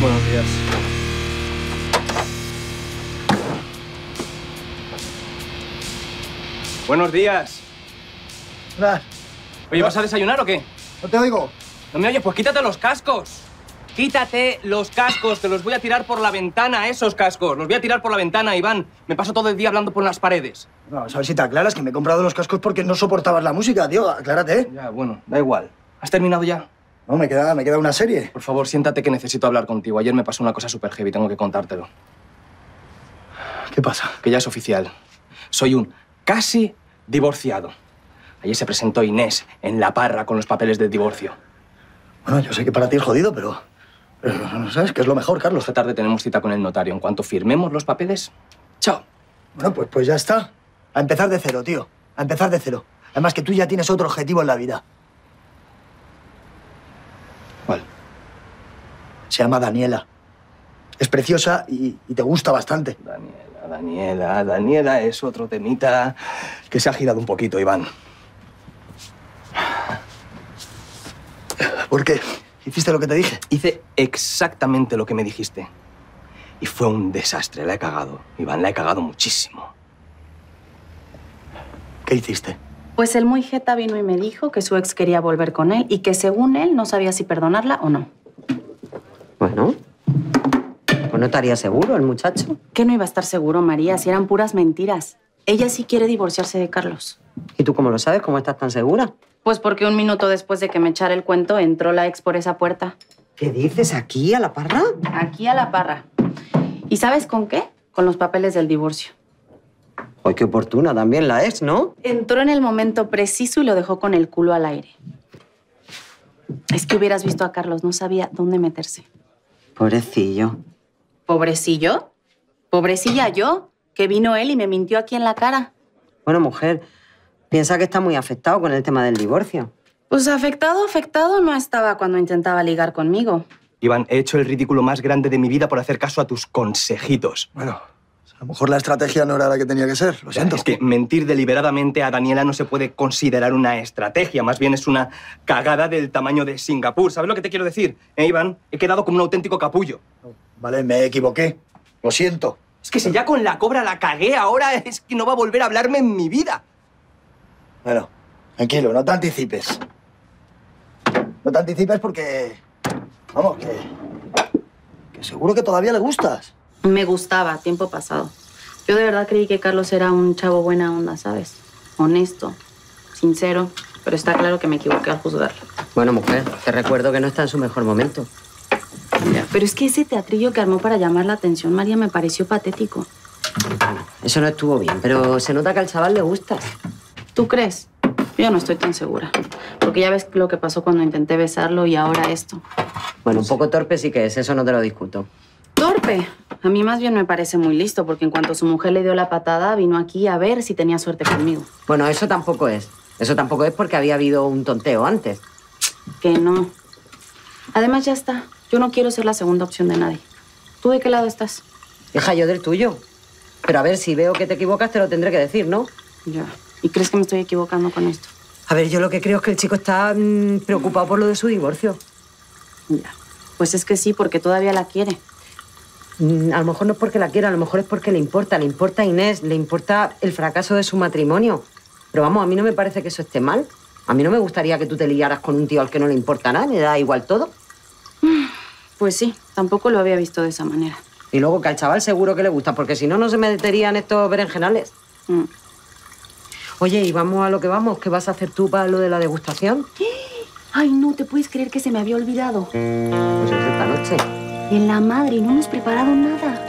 Buenos días. Buenos días. Hola. Oye, ¿vas a desayunar o qué? No te oigo. ¿No me oyes? Pues quítate los cascos. Quítate los cascos, te los voy a tirar por la ventana, esos cascos. Los voy a tirar por la ventana, Iván. Me paso todo el día hablando por las paredes. Vamos a ver si te aclaras, que me he comprado los cascos porque no soportabas la música, tío. Aclárate, ¿eh? Ya, bueno, da igual. ¿Has terminado ya? No, me queda una serie. Por favor, siéntate que necesito hablar contigo. Ayer me pasó una cosa súper heavy, tengo que contártelo. ¿Qué pasa? Que ya es oficial. Soy un casi divorciado. Ayer se presentó Inés en La Parra con los papeles del divorcio. Bueno, yo sé que para ti es jodido, pero no sabes qué es lo mejor, Carlos. Esta tarde tenemos cita con el notario. En cuanto firmemos los papeles, chao. Bueno, pues ya está. A empezar de cero, tío. A empezar de cero. Además que tú ya tienes otro objetivo en la vida. ¿Cuál? Se llama Daniela. Es preciosa y te gusta bastante. Daniela es otro temita que se ha girado un poquito, Iván. ¿Por qué? ¿Hiciste lo que te dije? Hice exactamente lo que me dijiste. Y fue un desastre. La he cagado, Iván. La he cagado muchísimo. ¿Qué hiciste? Pues el muy jeta vino y me dijo que su ex quería volver con él y que según él no sabía si perdonarla o no. Bueno, pues no estaría seguro el muchacho. ¿Qué no iba a estar seguro, María? Si eran puras mentiras. Ella sí quiere divorciarse de Carlos. ¿Y tú cómo lo sabes? ¿Cómo estás tan segura? Pues porque un minuto después de que me echara el cuento, entró la ex por esa puerta. ¿Qué dices? ¿Aquí, a La Parra? Aquí a La Parra. ¿Y sabes con qué? Con los papeles del divorcio. ¡Ay, qué oportuna también la ex, ¿no? Entró en el momento preciso y lo dejó con el culo al aire. Es que hubieras visto a Carlos, no sabía dónde meterse. Pobrecillo. ¿Pobrecillo? ¿Pobrecilla yo? Que vino él y me mintió aquí en la cara. Bueno, mujer, piensa que está muy afectado con el tema del divorcio. Pues afectado no estaba cuando intentaba ligar conmigo. Iván, he hecho el ridículo más grande de mi vida por hacer caso a tus consejitos. Bueno, a lo mejor la estrategia no era la que tenía que ser. Lo siento. Es que mentir deliberadamente a Daniela no se puede considerar una estrategia. Más bien es una cagada del tamaño de Singapur. ¿Sabes lo que te quiero decir? Iván? He quedado como un auténtico capullo. Vale, me equivoqué. Lo siento. Es que si ya con la cobra la cagué, ahora es que no va a volver a hablarme en mi vida. Bueno, tranquilo, no te anticipes. No te anticipes porque... Vamos, que seguro que todavía le gustas. Me gustaba, tiempo pasado. Yo de verdad creí que Carlos era un chavo buena onda, ¿sabes? Honesto, sincero, pero está claro que me equivoqué al juzgarlo. Bueno, mujer, te recuerdo que no está en su mejor momento. Pero es que ese teatrillo que armó para llamar la atención, María, me pareció patético. Eso no estuvo bien, pero se nota que al chaval le gustas. ¿Tú crees? Yo no estoy tan segura. Porque ya ves lo que pasó cuando intenté besarlo y ahora esto. Bueno, un poco torpe sí que es, eso no te lo discuto. ¿Torpe? A mí más bien me parece muy listo, porque en cuanto su mujer le dio la patada, vino aquí a ver si tenía suerte conmigo. Bueno, eso tampoco es. Eso tampoco es porque había habido un tonteo antes. Que no. Además, ya está. Yo no quiero ser la segunda opción de nadie. ¿Tú de qué lado estás? Hija, yo del tuyo. Pero a ver, si veo que te equivocas, te lo tendré que decir, ¿no? Ya. ¿Y crees que me estoy equivocando con esto? A ver, yo lo que creo es que el chico está preocupado por lo de su divorcio. Ya. Pues es que sí, porque todavía la quiere. A lo mejor no es porque la quiera, a lo mejor es porque le importa a Inés, le importa el fracaso de su matrimonio. Pero vamos, a mí no me parece que eso esté mal. A mí no me gustaría que tú te liaras con un tío al que no le importa nada, me da igual todo. Pues sí, tampoco lo había visto de esa manera. Y luego que al chaval seguro que le gusta, porque si no, no se meterían estos berenjenales. Oye, y vamos a lo que vamos. ¿Qué vas a hacer tú para lo de la degustación? Ay, no te puedes creer que se me había olvidado. Pues es esta noche. En la madre, no hemos preparado nada.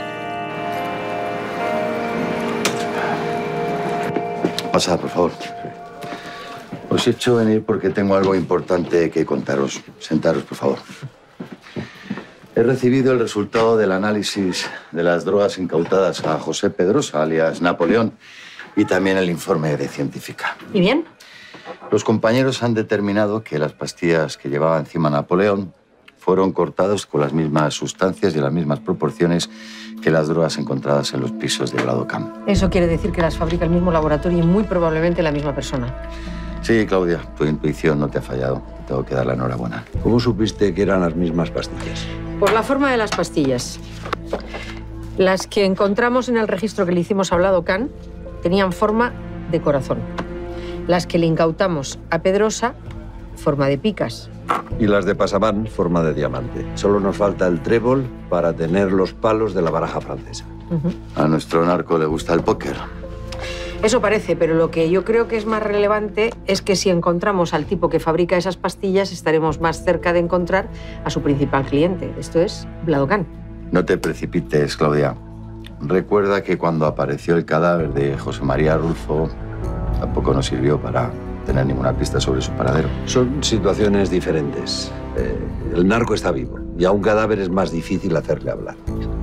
Pasad, por favor. Os he hecho venir porque tengo algo importante que contaros. Sentaros, por favor. He recibido el resultado del análisis de las drogas incautadas a José Pedrosa, alias Napoleón, y también el informe de científica. ¿Y bien? Los compañeros han determinado que las pastillas que llevaba encima Napoleón fueron cortadas con las mismas sustancias y en las mismas proporciones que las drogas encontradas en los pisos de Vladocamp. Eso quiere decir que las fabrica el mismo laboratorio y muy probablemente la misma persona. Sí, Claudia, tu intuición no te ha fallado. Tengo que dar la enhorabuena. ¿Cómo supiste que eran las mismas pastillas? Por la forma de las pastillas. Las que encontramos en el registro que le hicimos a Blado Can tenían forma de corazón. Las que le incautamos a Pedrosa, forma de picas. Y las de Pasaban, forma de diamante. Solo nos falta el trébol para tener los palos de la baraja francesa. A nuestro narco le gusta el póker. Eso parece, pero lo que yo creo que es más relevante es que si encontramos al tipo que fabrica esas pastillas, estaremos más cerca de encontrar a su principal cliente. Esto es Blado Can. No te precipites, Claudia. Recuerda que cuando apareció el cadáver de José María Rulfo, tampoco nos sirvió para tener ninguna pista sobre su paradero. Son situaciones diferentes. El narco está vivo y a un cadáver es más difícil hacerle hablar.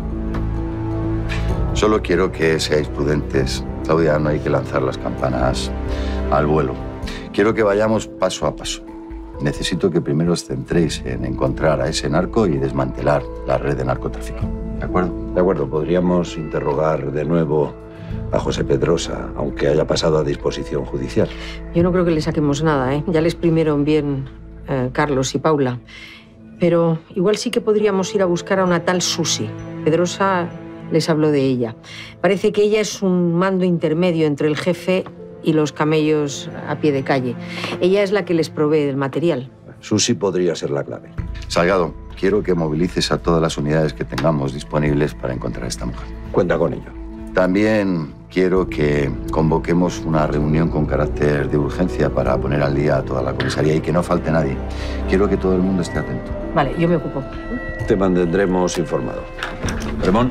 Solo quiero que seáis prudentes. Claudia, no hay que lanzar las campanas al vuelo. Quiero que vayamos paso a paso. Necesito que primero os centréis en encontrar a ese narco y desmantelar la red de narcotráfico. ¿De acuerdo? De acuerdo, podríamos interrogar de nuevo a José Pedrosa, aunque haya pasado a disposición judicial. Yo no creo que le saquemos nada, ¿eh? Ya les primieron bien Carlos y Paula. Pero igual sí que podríamos ir a buscar a una tal Susi. Pedrosa les habló de ella. Parece que ella es un mando intermedio entre el jefe y los camellos a pie de calle. Ella es la que les provee del material. Susi podría ser la clave. Salgado, quiero que movilices a todas las unidades que tengamos disponibles para encontrar a esta mujer. Cuenta con ello. También quiero que convoquemos una reunión con carácter de urgencia para poner al día a toda la comisaría y que no falte nadie. Quiero que todo el mundo esté atento. Vale, yo me ocupo. Te mantendremos informado. Ramón.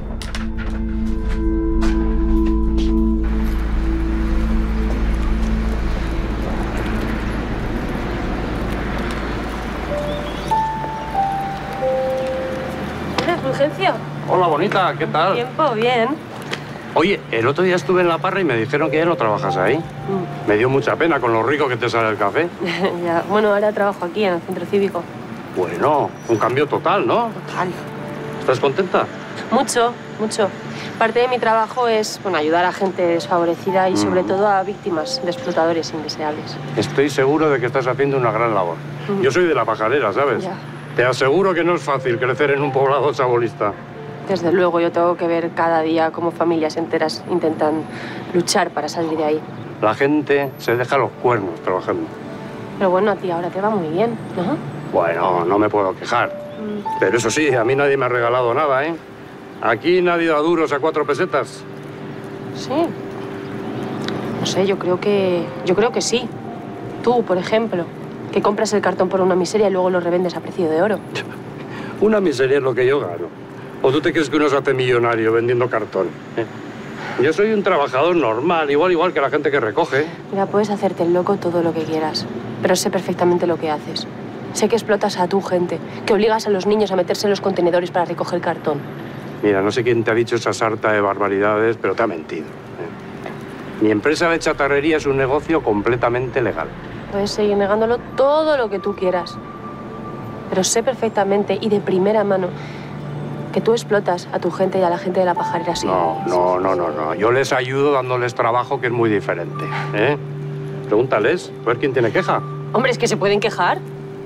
Fulgencio. Hola, bonita, ¿qué tal? Tiempo, bien. Oye, el otro día estuve en la parra y me dijeron que ya no trabajas ahí. Me dio mucha pena con lo rico que te sale el café. Ya. Bueno, ahora trabajo aquí, en el centro cívico. Bueno, un cambio total, ¿no? Total. ¿Estás contenta? Mucho, mucho. Parte de mi trabajo es, bueno, ayudar a gente desfavorecida y sobre todo a víctimas de explotadores indeseables. Estoy seguro de que estás haciendo una gran labor. Yo soy de la pajarera, ¿sabes? Ya. Te aseguro que no es fácil crecer en un poblado chabolista. Desde luego, yo tengo que ver cada día cómo familias enteras intentan luchar para salir de ahí. La gente se deja los cuernos trabajando. Pero bueno, a ti ahora te va muy bien, ¿no? Bueno, no me puedo quejar. Pero eso sí, a mí nadie me ha regalado nada, ¿eh? Aquí nadie da duros a 4 pesetas. Sí. No sé, yo creo que sí. Tú, por ejemplo, que compras el cartón por una miseria y luego lo revendes a precio de oro. Una miseria es lo que yo gano. ¿O tú te crees que uno se hace millonario vendiendo cartón? Yo soy un trabajador normal, igual que la gente que recoge. Mira, puedes hacerte el loco todo lo que quieras, pero sé perfectamente lo que haces. Sé que explotas a tu gente, que obligas a los niños a meterse en los contenedores para recoger cartón. Mira, no sé quién te ha dicho esa sarta de barbaridades, pero te ha mentido. Mi empresa de chatarrería es un negocio completamente legal. Puedes seguir negándolo todo lo que tú quieras, pero sé perfectamente y de primera mano que tú explotas a tu gente y a la gente de la pajarera así. No. Yo les ayudo dándoles trabajo, que es muy diferente, ¿eh? Pregúntales, a ver quién tiene queja. Hombre, ¿es que se pueden quejar?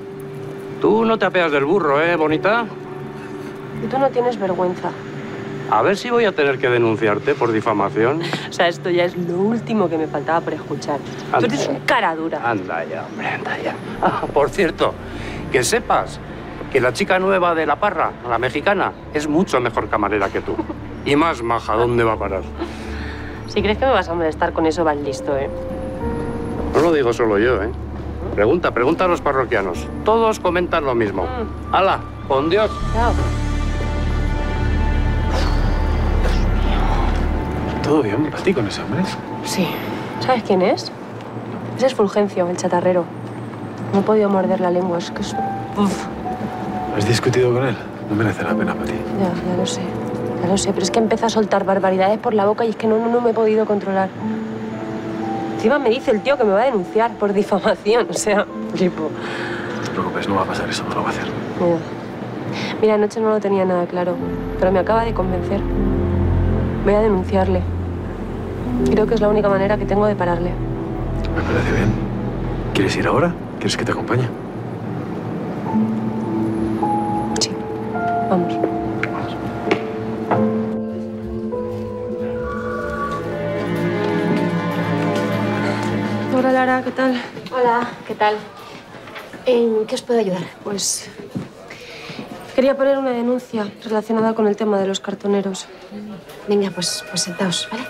Tú no te apeas del burro, ¿eh, bonita? Y tú no tienes vergüenza. A ver si voy a tener que denunciarte por difamación. O sea, esto ya es lo último que me faltaba por escuchar. Tú eres un cara dura. Anda ya, hombre, anda ya. Ah, por cierto, que sepas que la chica nueva de la parra, la mexicana, es mucho mejor camarera que tú. Y más maja, ¿dónde va a parar? Si crees que me vas a molestar con eso, vas listo, ¿eh? No lo digo solo yo, ¿eh? Pregunta a los parroquianos. Todos comentan lo mismo. ¡Hala! ¡Con Dios! Chao. ¿Todo bien para ti con ese hombre? Sí. ¿Sabes quién es? Ese es Fulgencio, el chatarrero. No he podido morder la lengua, es que es... Uf. ¿Has discutido con él? No merece la pena para ti. Ya lo sé. Ya lo sé, pero es que empieza a soltar barbaridades por la boca y es que no me he podido controlar. Encima me dice el tío que me va a denunciar por difamación, o sea, tipo... No te preocupes, no va a pasar eso, no lo va a hacer. Mira, anoche no lo tenía nada claro, pero me acaba de convencer. Voy a denunciarle. Creo que es la única manera que tengo de pararle. Me parece bien. ¿Quieres ir ahora? ¿Quieres que te acompañe? Sí. Vamos. Hola, Lara, ¿qué tal? Hola, ¿qué tal? ¿En qué os puedo ayudar? Pues quería poner una denuncia relacionada con el tema de los cartoneros. Venga, pues sentaos, ¿vale?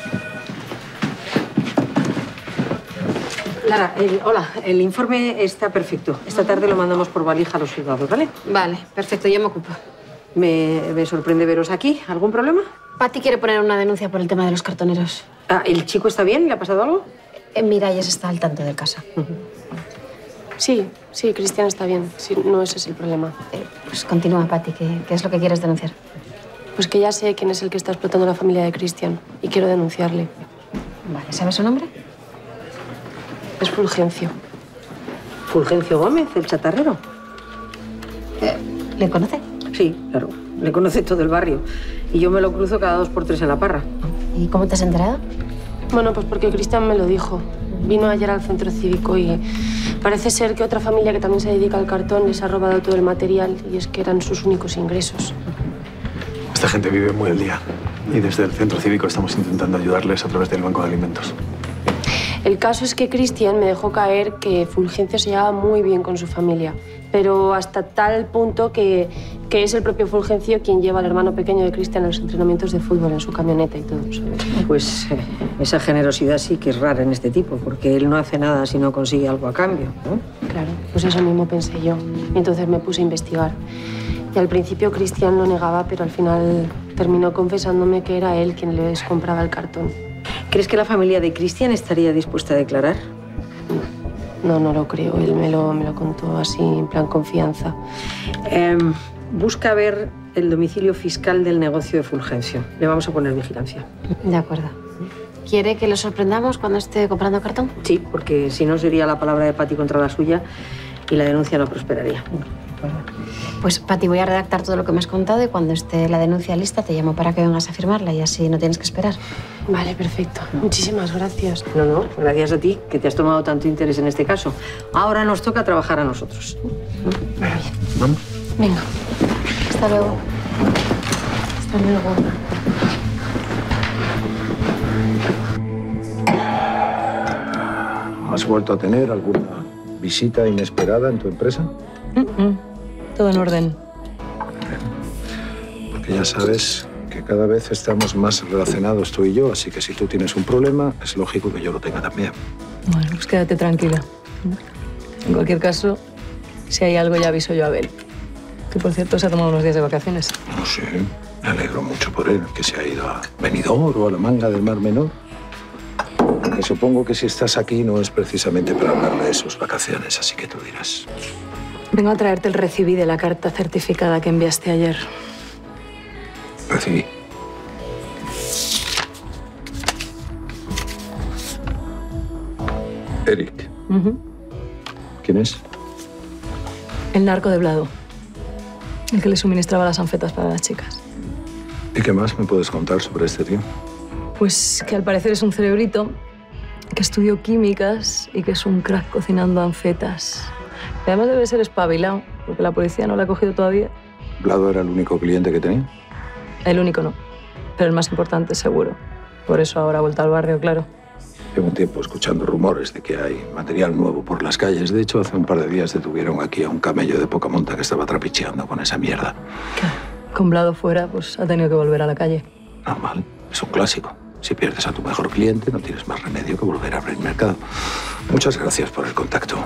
Lara, hola, el informe está perfecto. Esta tarde lo mandamos por valija a los juzgados, ¿vale? Vale, perfecto, yo me ocupo. Me sorprende veros aquí. ¿Algún problema? Patty quiere poner una denuncia por el tema de los cartoneros. Ah, ¿el chico está bien? ¿Le ha pasado algo? Miralles está al tanto del caso. Sí, Cristian está bien. Sí, no ese es el problema. Pues continúa, Patty. ¿Qué es lo que quieres denunciar? Pues que ya sé quién es el que está explotando la familia de Cristian y quiero denunciarle. Vale, ¿sabes su nombre? Es Fulgencio. Fulgencio Gómez, el chatarrero. ¿Le conoce? Sí, claro. Le conoce todo el barrio. Y yo me lo cruzo cada 2 por 3 en la parra. ¿Y cómo te has enterado? Bueno, pues porque Cristian me lo dijo. Vino ayer al centro cívico y parece ser que otra familia que también se dedica al cartón les ha robado todo el material y es que eran sus únicos ingresos. Esta gente vive muy al día y desde el centro cívico estamos intentando ayudarles a través del banco de alimentos. El caso es que Cristian me dejó caer que Fulgencio se llevaba muy bien con su familia, pero hasta tal punto que es el propio Fulgencio quien lleva al hermano pequeño de Cristian a los entrenamientos de fútbol en su camioneta y todo, ¿sabes? Pues esa generosidad sí que es rara en este tipo, porque él no hace nada si no consigue algo a cambio, ¿no? Claro, pues eso mismo pensé yo. Y entonces me puse a investigar. Y al principio Cristian lo negaba, pero al final terminó confesándome que era él quien les compraba el cartón. ¿Crees que la familia de Cristian estaría dispuesta a declarar? No, no lo creo. Él me lo contó así, en plan confianza. Busca ver el domicilio fiscal del negocio de Fulgencio. Le vamos a poner vigilancia. De acuerdo. ¿Quiere que lo sorprendamos cuando esté comprando cartón? Sí, porque si no sería la palabra de Patty contra la suya y la denuncia no prosperaría. Pues, Patty, voy a redactar todo lo que me has contado y cuando esté la denuncia lista te llamo para que vengas a firmarla y así no tienes que esperar. Vale, perfecto. Muchísimas gracias. No, gracias a ti, que te has tomado tanto interés en este caso. Ahora nos toca trabajar a nosotros. ¿Vamos? Venga. Hasta luego. Hasta luego. ¿Has vuelto a tener alguna visita inesperada en tu empresa? Todo en orden. Porque ya sabes que cada vez estamos más relacionados tú y yo, así que si tú tienes un problema, es lógico que yo lo tenga también. Bueno, pues quédate tranquila. En cualquier caso, si hay algo ya aviso yo a Abel. Que, por cierto, se ha tomado unos días de vacaciones. No sé, me alegro mucho por él, que se ha ido a Benidorm o a la Manga del Mar Menor. Que supongo que si estás aquí no es precisamente para hablarme de sus vacaciones, así que tú dirás. Vengo a traerte el recibí de la carta certificada que enviaste ayer. Recibí. Eric. ¿Quién es? El narco de Blado. El que le suministraba las anfetas para las chicas. ¿Y qué más me puedes contar sobre este tío? Pues que al parecer es un cerebrito que estudió químicas y que es un crack cocinando anfetas. Y además debe ser espabilado, porque la policía no lo ha cogido todavía. ¿Blado era el único cliente que tenía? El único no, pero el más importante seguro. Por eso ahora ha vuelto al barrio, claro. Llevo un tiempo escuchando rumores de que hay material nuevo por las calles. De hecho, hace un par de días detuvieron aquí a un camello de poca monta que estaba trapicheando con esa mierda. Con Blado fuera, pues ha tenido que volver a la calle. Normal, es un clásico. Si pierdes a tu mejor cliente, no tienes más remedio que volver a abrir mercado. Muchas gracias por el contacto.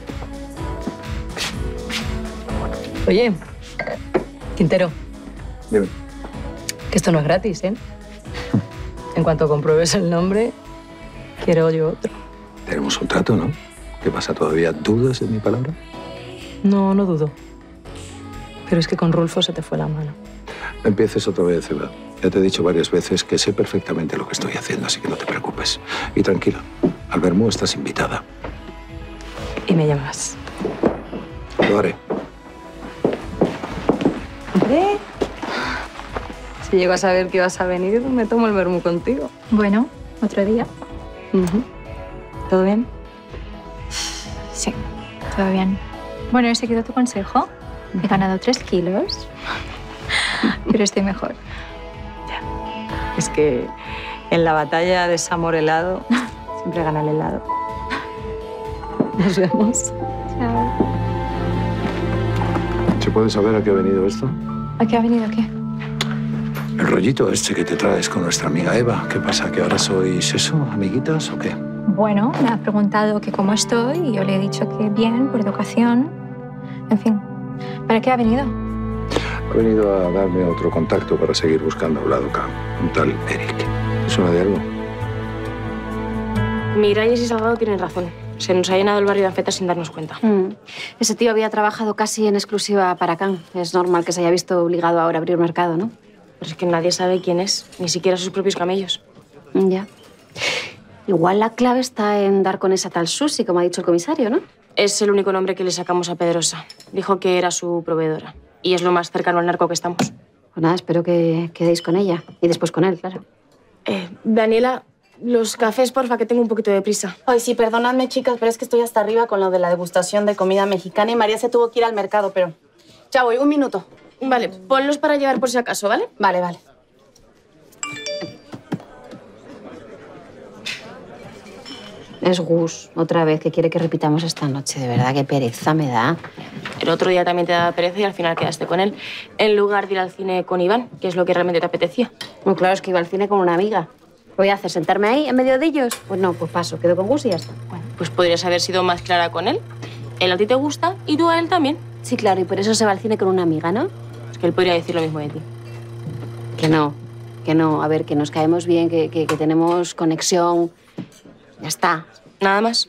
Oye, Quintero. Dime. Que esto no es gratis, ¿eh? En cuanto compruebes el nombre, quiero yo otro. Tenemos un trato, ¿no? ¿Qué pasa? ¿Todavía dudas de mi palabra? No, no dudo. Pero es que con Rulfo se te fue la mano. No empieces otra vez, Eva. Ya te he dicho varias veces que sé perfectamente lo que estoy haciendo, así que no te preocupes. Y tranquila, al Bermú estás invitada. Y me llamas. Lo haré. Hombre, si llego a saber que ibas a venir, me tomo el vermú contigo. Bueno, otro día. ¿Todo bien? Sí, todo bien. Bueno, he seguido tu consejo. He ganado 3 kilos. pero estoy mejor. Es que en la batalla de Samor helado siempre gana el helado. Nos vemos. Chao. ¿Se puede saber a qué ha venido esto? ¿A qué ha venido qué? El rollito este que te traes con nuestra amiga Eva. ¿Qué pasa? ¿Que ahora sois eso, amiguitas o qué? Bueno, me ha preguntado que cómo estoy y yo le he dicho que bien, por educación. En fin, ¿para qué ha venido? Ha venido a darme otro contacto para seguir buscando a Vladoka, un tal Eric. ¿Te suena de algo? Miralles y Salgado tienen razón. Se nos ha llenado el barrio de anfetas sin darnos cuenta. Ese tío había trabajado casi en exclusiva para Can. Es normal que se haya visto obligado ahora a abrir mercado, ¿no? Pero es que nadie sabe quién es, ni siquiera sus propios camellos. Ya. Igual la clave está en dar con esa tal Susi, como ha dicho el comisario, ¿no? Es el único nombre que le sacamos a Pedrosa. Dijo que era su proveedora. Y es lo más cercano al narco que estamos. Pues nada, espero que quedéis con ella. Y después con él, claro. Daniela, los cafés, porfa, que tengo un poquito de prisa. Ay, sí, perdonadme, chicas, pero es que estoy hasta arriba con lo de la degustación de comida mexicana y María se tuvo que ir al mercado, pero... Ya voy, un minuto. Vale, ponlos para llevar por si acaso, ¿vale? Vale, vale. Es Gus, otra vez, que quiere que repitamos esta noche. De verdad, qué pereza me da. El otro día también te daba pereza y al final quedaste con él, en lugar de ir al cine con Iván, que es lo que realmente te apetecía. Bueno, claro, es que iba al cine con una amiga. ¿Qué voy a hacer? ¿Sentarme ahí en medio de ellos? Pues no, pues paso. Quedo con Gus y ya está. Bueno, pues podrías haber sido más clara con él. Él a ti te gusta y tú a él también. Sí, claro, y por eso se va al cine con una amiga, ¿no? Es que él podría decir lo mismo de ti. Que no, que no. A ver, que nos caemos bien, que tenemos conexión. Ya está. Nada más.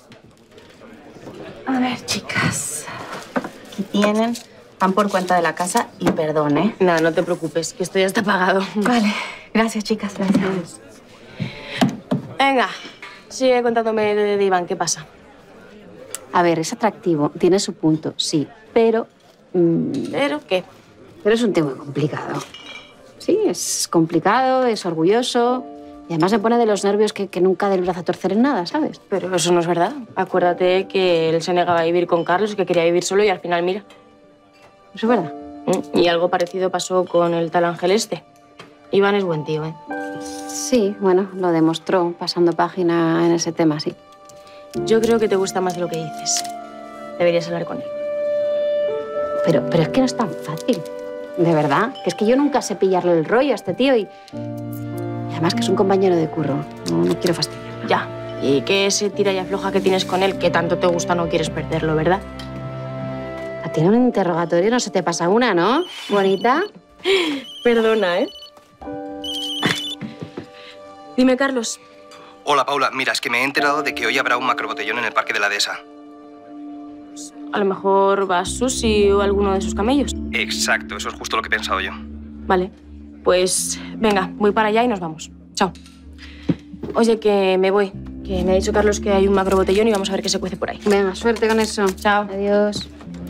A ver, chicas. Aquí tienen. Van por cuenta de la casa y perdón, ¿eh? Nada, no te preocupes, que esto ya está pagado. Vale. Gracias, chicas. Gracias. Venga, sigue contándome de Iván, ¿qué pasa? A ver, es atractivo, tiene su punto, sí, pero... ¿Pero qué? Pero es un tema complicado. Sí, es complicado, es orgulloso... Y además se pone de los nervios que nunca del brazo a torcer en nada, ¿sabes? Pero eso no es verdad. Acuérdate que él se negaba a vivir con Carlos y que quería vivir solo y al final, mira. Eso es verdad. Y algo parecido pasó con el tal Ángel este. Iván es buen tío, ¿eh? Sí, bueno, lo demostró pasando página en ese tema, sí. Yo creo que te gusta más de lo que dices. Deberías hablar con él. Pero es que no es tan fácil. De verdad. Que es que yo nunca sé pillarle el rollo a este tío y además que es un compañero de curro. No quiero fastidiar. Ya. Y que ese tira y afloja que tienes con él, que tanto te gusta, no quieres perderlo, ¿verdad? Tiene un interrogatorio, no se te pasa una, ¿no? Bonita. Perdona, ¿eh? Dime, Carlos. Hola, Paula. Mira, es que me he enterado de que hoy habrá un macrobotellón en el Parque de la Dehesa. A lo mejor va Susi o alguno de sus camellos. Exacto, eso es justo lo que he pensado yo. Vale. Pues venga, voy para allá y nos vamos. Chao. Oye, que me voy. Que me ha dicho Carlos que hay un macrobotellón y vamos a ver qué se cuece por ahí. Venga, suerte con eso. Chao. Adiós.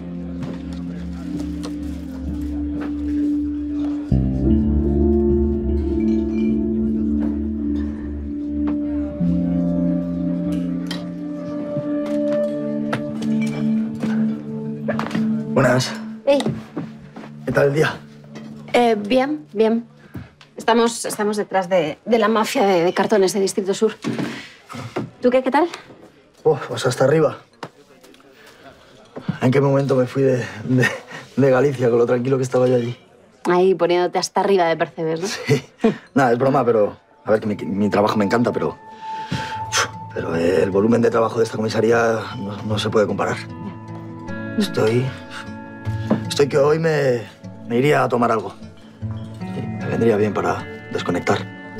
Buenas. Hey. ¿Qué tal el día? Bien, bien. Estamos detrás de la mafia de cartones de Distrito Sur. ¿Tú qué tal? Pues hasta arriba. ¿En qué momento me fui de Galicia con lo tranquilo que estaba yo allí? Ahí, poniéndote hasta arriba de Percebes, ¿no? Sí. Nada, es broma, pero... A ver, que mi trabajo me encanta, pero... Pero el volumen de trabajo de esta comisaría no se puede comparar. Estoy que hoy me iría a tomar algo. Me vendría bien para desconectar.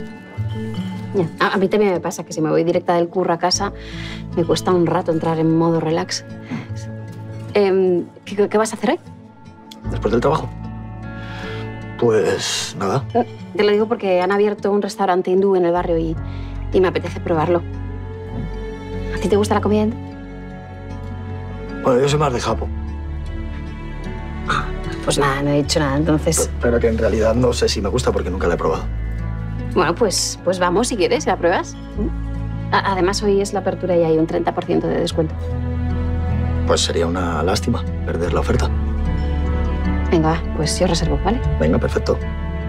A mí también me pasa que si me voy directa del curro a casa, me cuesta un rato entrar en modo relax. ¿Qué vas a hacer hoy? ¿Después del trabajo? Pues nada. Te lo digo porque han abierto un restaurante hindú en el barrio y me apetece probarlo. ¿A ti te gusta la comida hindú? Bueno, yo soy más de Japón. Pues nada, no he dicho nada, entonces... Pero que en realidad no sé si me gusta porque nunca la he probado. Bueno, pues vamos si quieres, ¿la pruebas? Además, hoy es la apertura y hay un 30% de descuento. Pues sería una lástima perder la oferta. Venga, va, pues yo reservo, ¿vale? Venga, perfecto.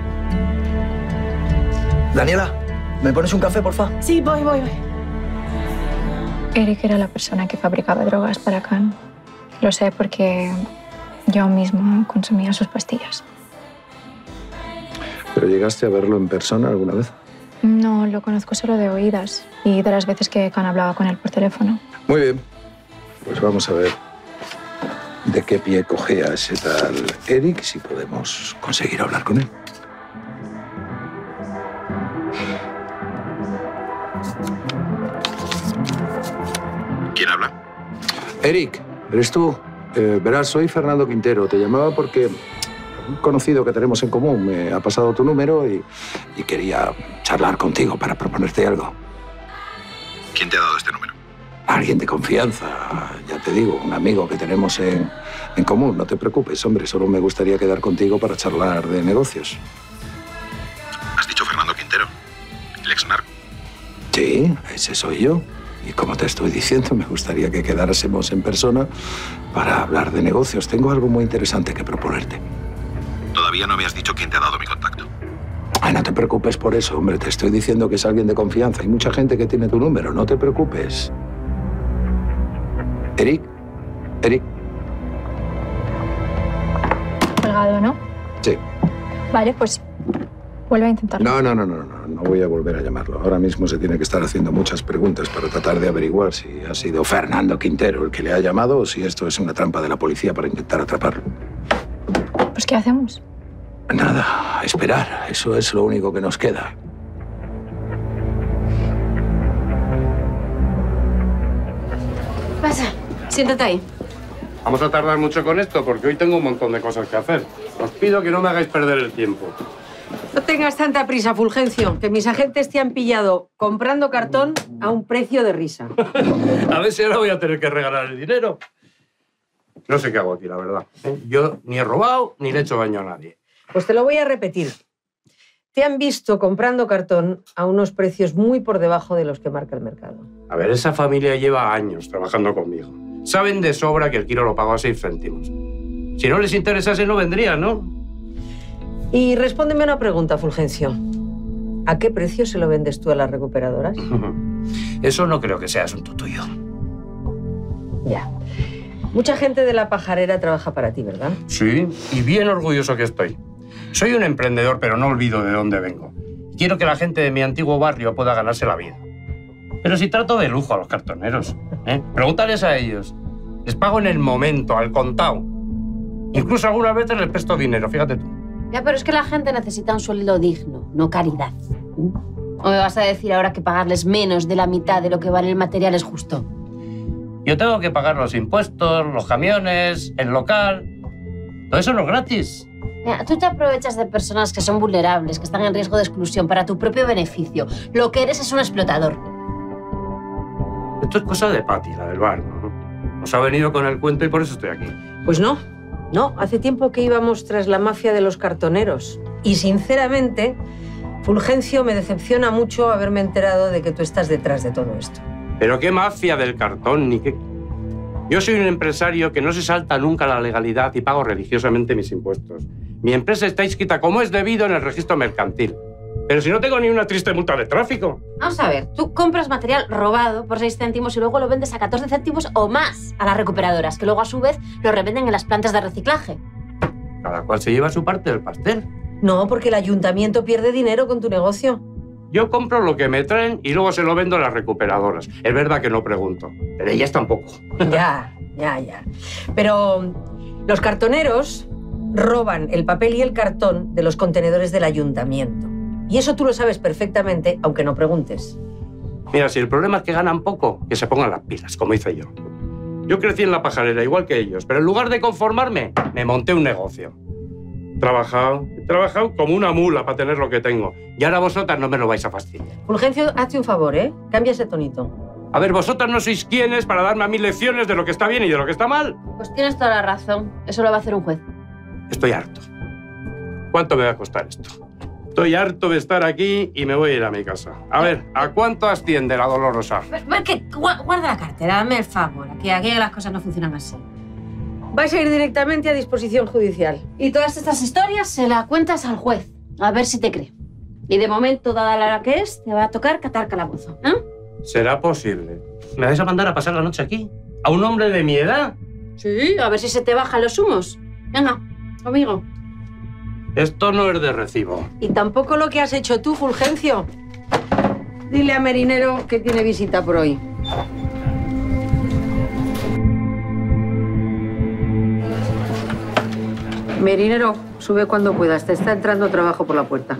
Daniela, ¿me pones un café, porfa? Sí, voy. Eric era la persona que fabricaba drogas para Khan. Lo sé porque yo misma consumía sus pastillas. ¿Pero llegaste a verlo en persona alguna vez? No, lo conozco solo de oídas y de las veces que Khan hablaba con él por teléfono. Muy bien. Pues vamos a ver de qué pie cojea ese tal Eric, si podemos conseguir hablar con él. ¿Quién habla? Eric, ¿eres tú? Verás, soy Fernando Quintero. Te llamaba porque un conocido que tenemos en común me ha pasado tu número y quería charlar contigo para proponerte algo. ¿Quién te ha dado este número? Alguien de confianza, ya te digo, un amigo que tenemos en común. No te preocupes, hombre, solo me gustaría quedar contigo para charlar de negocios. ¿Has dicho Fernando Quintero? ¿El ex-narco? Sí, ese soy yo. Y como te estoy diciendo, me gustaría que quedáramos en persona para hablar de negocios. Tengo algo muy interesante que proponerte. Todavía no me has dicho quién te ha dado mi contacto. Ay, no te preocupes por eso, hombre. Te estoy diciendo que es alguien de confianza. Hay mucha gente que tiene tu número. No te preocupes. Eric. Colgado, ¿no? Sí. Vale, pues vuelve a intentarlo. No voy a volver a llamarlo. Ahora mismo se tiene que estar haciendo muchas preguntas para tratar de averiguar si ha sido Fernando Quintero el que le ha llamado o si esto es una trampa de la policía para intentar atraparlo. Pues, ¿qué hacemos? Nada, esperar. Eso es lo único que nos queda. Pasa, siéntate ahí. Vamos a tardar mucho con esto porque hoy tengo un montón de cosas que hacer. Os pido que no me hagáis perder el tiempo. No tengas tanta prisa, Fulgencio, que mis agentes te han pillado comprando cartón a un precio de risa. A ver si ahora voy a tener que regalar el dinero. No sé qué hago aquí, la verdad. Yo ni he robado ni le he hecho daño a nadie. Pues te lo voy a repetir. Te han visto comprando cartón a unos precios muy por debajo de los que marca el mercado. A ver, esa familia lleva años trabajando conmigo. Saben de sobra que el kilo lo pago a 6 céntimos. Si no les interesase, no vendrían, ¿no? Y respóndeme una pregunta, Fulgencio. ¿A qué precio se lo vendes tú a las recuperadoras? Eso no creo que sea asunto tuyo. Ya. Mucha gente de La Pajarera trabaja para ti, ¿verdad? Sí, y bien orgulloso que estoy. Soy un emprendedor, pero no olvido de dónde vengo. Quiero que la gente de mi antiguo barrio pueda ganarse la vida. Pero si trato de lujo a los cartoneros, pregúntales a ellos. Les pago en el momento, al contado. Incluso algunas veces les presto dinero, fíjate tú. Ya, pero es que la gente necesita un sueldo digno, no caridad. ¿O me vas a decir ahora que pagarles menos de la mitad de lo que vale el material es justo? Yo tengo que pagar los impuestos, los camiones, el local. Todo eso no es gratis. Mira, tú te aprovechas de personas que son vulnerables, que están en riesgo de exclusión para tu propio beneficio. Lo que eres es un explotador. Esto es cosa de Pati, la del bar, ¿no? Nos ha venido con el cuento y por eso estoy aquí. Pues no. No, hace tiempo que íbamos tras la mafia de los cartoneros. Y sinceramente, Fulgencio, me decepciona mucho haberme enterado de que tú estás detrás de todo esto. ¿Pero qué mafia del cartón ni qué? Yo soy un empresario que no se salta nunca la legalidad y pago religiosamente mis impuestos. Mi empresa está inscrita como es debido en el registro mercantil. Pero si no tengo ni una triste multa de tráfico. Vamos a ver, tú compras material robado por 6 céntimos y luego lo vendes a 14 céntimos o más a las recuperadoras, que luego a su vez lo revenden en las plantas de reciclaje. Cada cual se lleva su parte del pastel. No, porque el ayuntamiento pierde dinero con tu negocio. Yo compro lo que me traen y luego se lo vendo a las recuperadoras. Es verdad que no pregunto, pero ellas tampoco. Ya. Pero los cartoneros roban el papel y el cartón de los contenedores del ayuntamiento. Y eso tú lo sabes perfectamente, aunque no preguntes. Mira, si el problema es que ganan poco, que se pongan las pilas, como hice yo. Yo crecí en La Pajarera, igual que ellos, pero en lugar de conformarme, me monté un negocio. He trabajado como una mula para tener lo que tengo. Y ahora vosotras no me lo vais a fastidiar. Fulgencio, hazte un favor, ¿eh? Cambia ese tonito. A ver, vosotras no sois quiénes para darme a mí lecciones de lo que está bien y de lo que está mal. Pues tienes toda la razón. Eso lo va a hacer un juez. Estoy harto. ¿Cuánto me va a costar esto? Estoy harto de estar aquí y me voy a ir a mi casa. A ver, ¿a cuánto asciende la Dolorosa? Guarda la cartera, dame el favor. Aquí las cosas no funcionan así. vais a ir directamente a disposición judicial. Y todas estas historias se las cuentas al juez, a ver si te cree. Y de momento, dada la hora que es, te va a tocar catar calabozo, ¿eh? ¿Será posible? ¿Me vais a mandar a pasar la noche aquí? ¿A un hombre de mi edad? Sí, a ver si se te bajan los humos. Venga, amigo. Esto no es de recibo. Y tampoco lo que has hecho tú, Fulgencio. Dile a Merinero que tiene visita por hoy. Merinero, sube cuando puedas. Te está entrando trabajo por la puerta.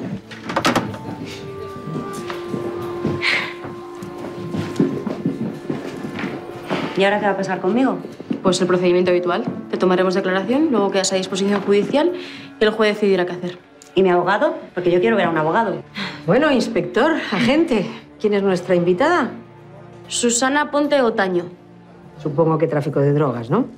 ¿Y ahora qué va a pasar conmigo? Pues el procedimiento habitual. Te tomaremos declaración, luego quedas a disposición judicial y el juez decidirá qué hacer. ¿Y mi abogado? Porque yo quiero ver a un abogado. Bueno, inspector, agente, ¿quién es nuestra invitada? Susana Ponte Otaño. Supongo que tráfico de drogas, ¿no?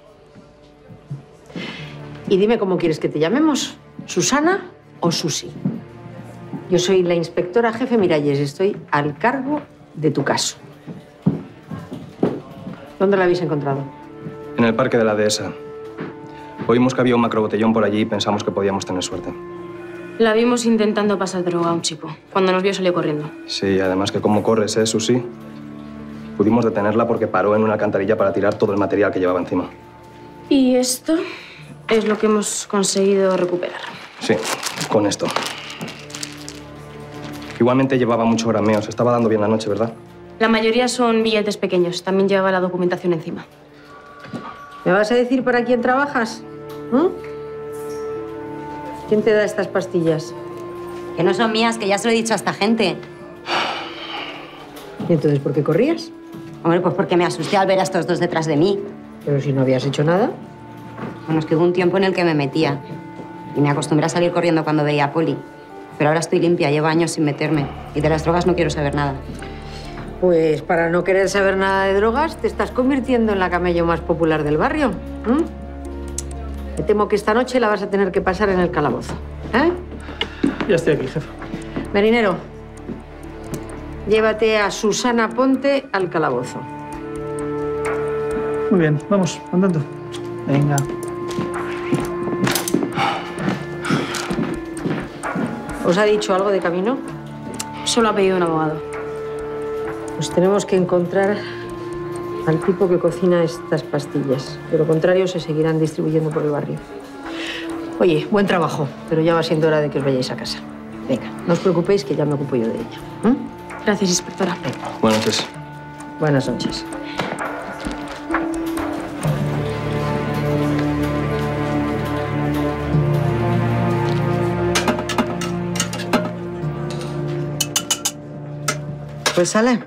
Y dime cómo quieres que te llamemos, ¿Susana o Susi? Yo soy la inspectora jefe Miralles, estoy al cargo de tu caso. ¿Dónde la habéis encontrado? En el parque de la dehesa. Oímos que había un macrobotellón por allí y pensamos que podíamos tener suerte. La vimos intentando pasar droga a un chico. Cuando nos vio salió corriendo. Sí, además que cómo corres, Susi. Pudimos detenerla porque paró en una alcantarilla para tirar todo el material que llevaba encima. Y esto es lo que hemos conseguido recuperar. Sí, con esto. Igualmente llevaba mucho grameo. Se estaba dando bien la noche, ¿verdad? La mayoría son billetes pequeños. También llevaba la documentación encima. ¿Me vas a decir para quién trabajas? ¿Quién te da estas pastillas? Que no son mías, que ya se lo he dicho a esta gente. ¿Y entonces por qué corrías? Hombre, pues porque me asusté al ver a estos dos detrás de mí. Pero si no habías hecho nada. Bueno, es que hubo un tiempo en el que me metía. Y me acostumbré a salir corriendo cuando veía a Poli. Pero ahora estoy limpia, llevo años sin meterme. Y de las drogas no quiero saber nada. Pues para no querer saber nada de drogas, te estás convirtiendo en la camello más popular del barrio. Me temo que esta noche la vas a tener que pasar en el calabozo. Ya estoy aquí, jefa. Merinero, llévate a Susana Ponte al calabozo. Muy bien, vamos, andando. Venga. ¿Os ha dicho algo de camino? Solo ha pedido un abogado. Pues tenemos que encontrar al tipo que cocina estas pastillas. De lo contrario, se seguirán distribuyendo por el barrio. Oye, buen trabajo, pero ya va siendo hora de que os vayáis a casa. Venga, no os preocupéis que ya me ocupo yo de ella. Gracias, inspectora. Buenas noches. Buenas noches. Pues sale.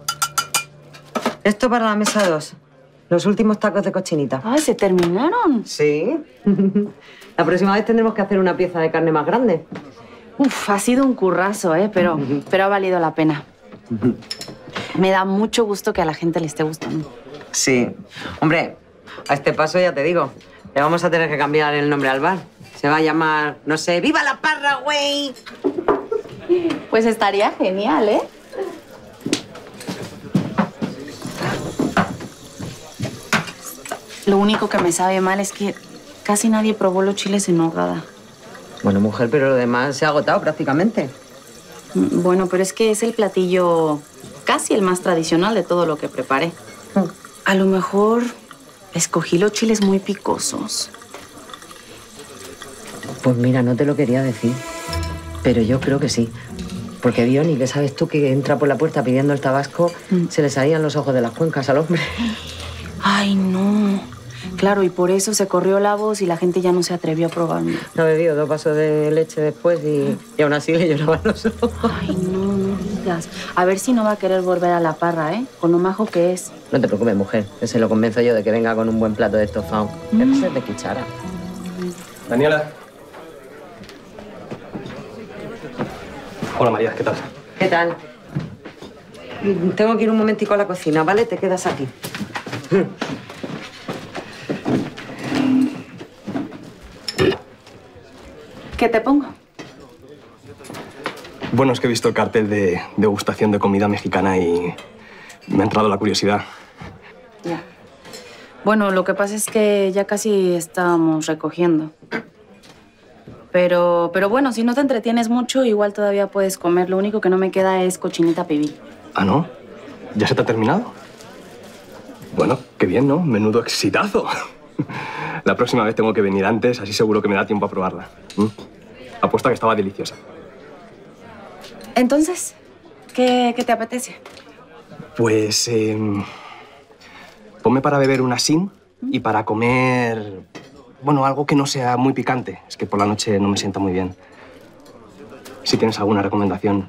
Esto para la mesa 2. Los últimos tacos de cochinita. ¡Ay, se terminaron! Sí. La próxima vez tendremos que hacer una pieza de carne más grande. Uf, ha sido un currazo, pero ha valido la pena. Me da mucho gusto que a la gente le esté gustando. Sí. Hombre, a este paso ya te digo, le vamos a tener que cambiar el nombre al bar. Se va a llamar, no sé, ¡Viva la Parra, güey! Pues estaría genial, ¿eh? Lo único que me sabe mal es que casi nadie probó los chiles en nogada. Bueno, mujer, pero lo demás se ha agotado prácticamente. Bueno, pero es que es el platillo casi el más tradicional de todo lo que preparé. A lo mejor escogí los chiles muy picosos. Pues mira, no te lo quería decir, pero yo creo que sí. Porque Bioni, que sabes tú que entra por la puerta pidiendo el tabasco, se le salían los ojos de las cuencas al hombre. Ay, no. Claro, y por eso se corrió la voz y la gente ya no se atrevió a probarlo. No ha bebido 2 vasos de leche después y aún así le lloraban los ojos. Ay, no digas. A ver si no va a querer volver a la parra, ¿eh? Con lo majo que es. No te preocupes, mujer, que se lo convenzo yo de que venga con un buen plato de estofado. Debe ser de cuchara. Daniela. Hola, María, ¿qué tal? ¿Qué tal? Tengo que ir un momentico a la cocina, ¿vale? Te quedas aquí. ¿Qué te pongo? Bueno, es que he visto el cartel de degustación de comida mexicana y me ha entrado la curiosidad. Ya. Bueno, lo que pasa es que ya casi estábamos recogiendo. Pero bueno, si no te entretienes mucho, igual todavía puedes comer. Lo único que no me queda es cochinita pibil. ¿Ah, no? ¿Ya se te ha terminado? Bueno, qué bien, ¿no? Menudo exitazo. La próxima vez tengo que venir antes, así seguro que me da tiempo a probarla. Apuesto a que estaba deliciosa. Entonces, ¿qué te apetece? Pues, ponme para beber una sin y para comer, bueno, algo que no sea muy picante. Es que por la noche no me sienta muy bien. Si tienes alguna recomendación.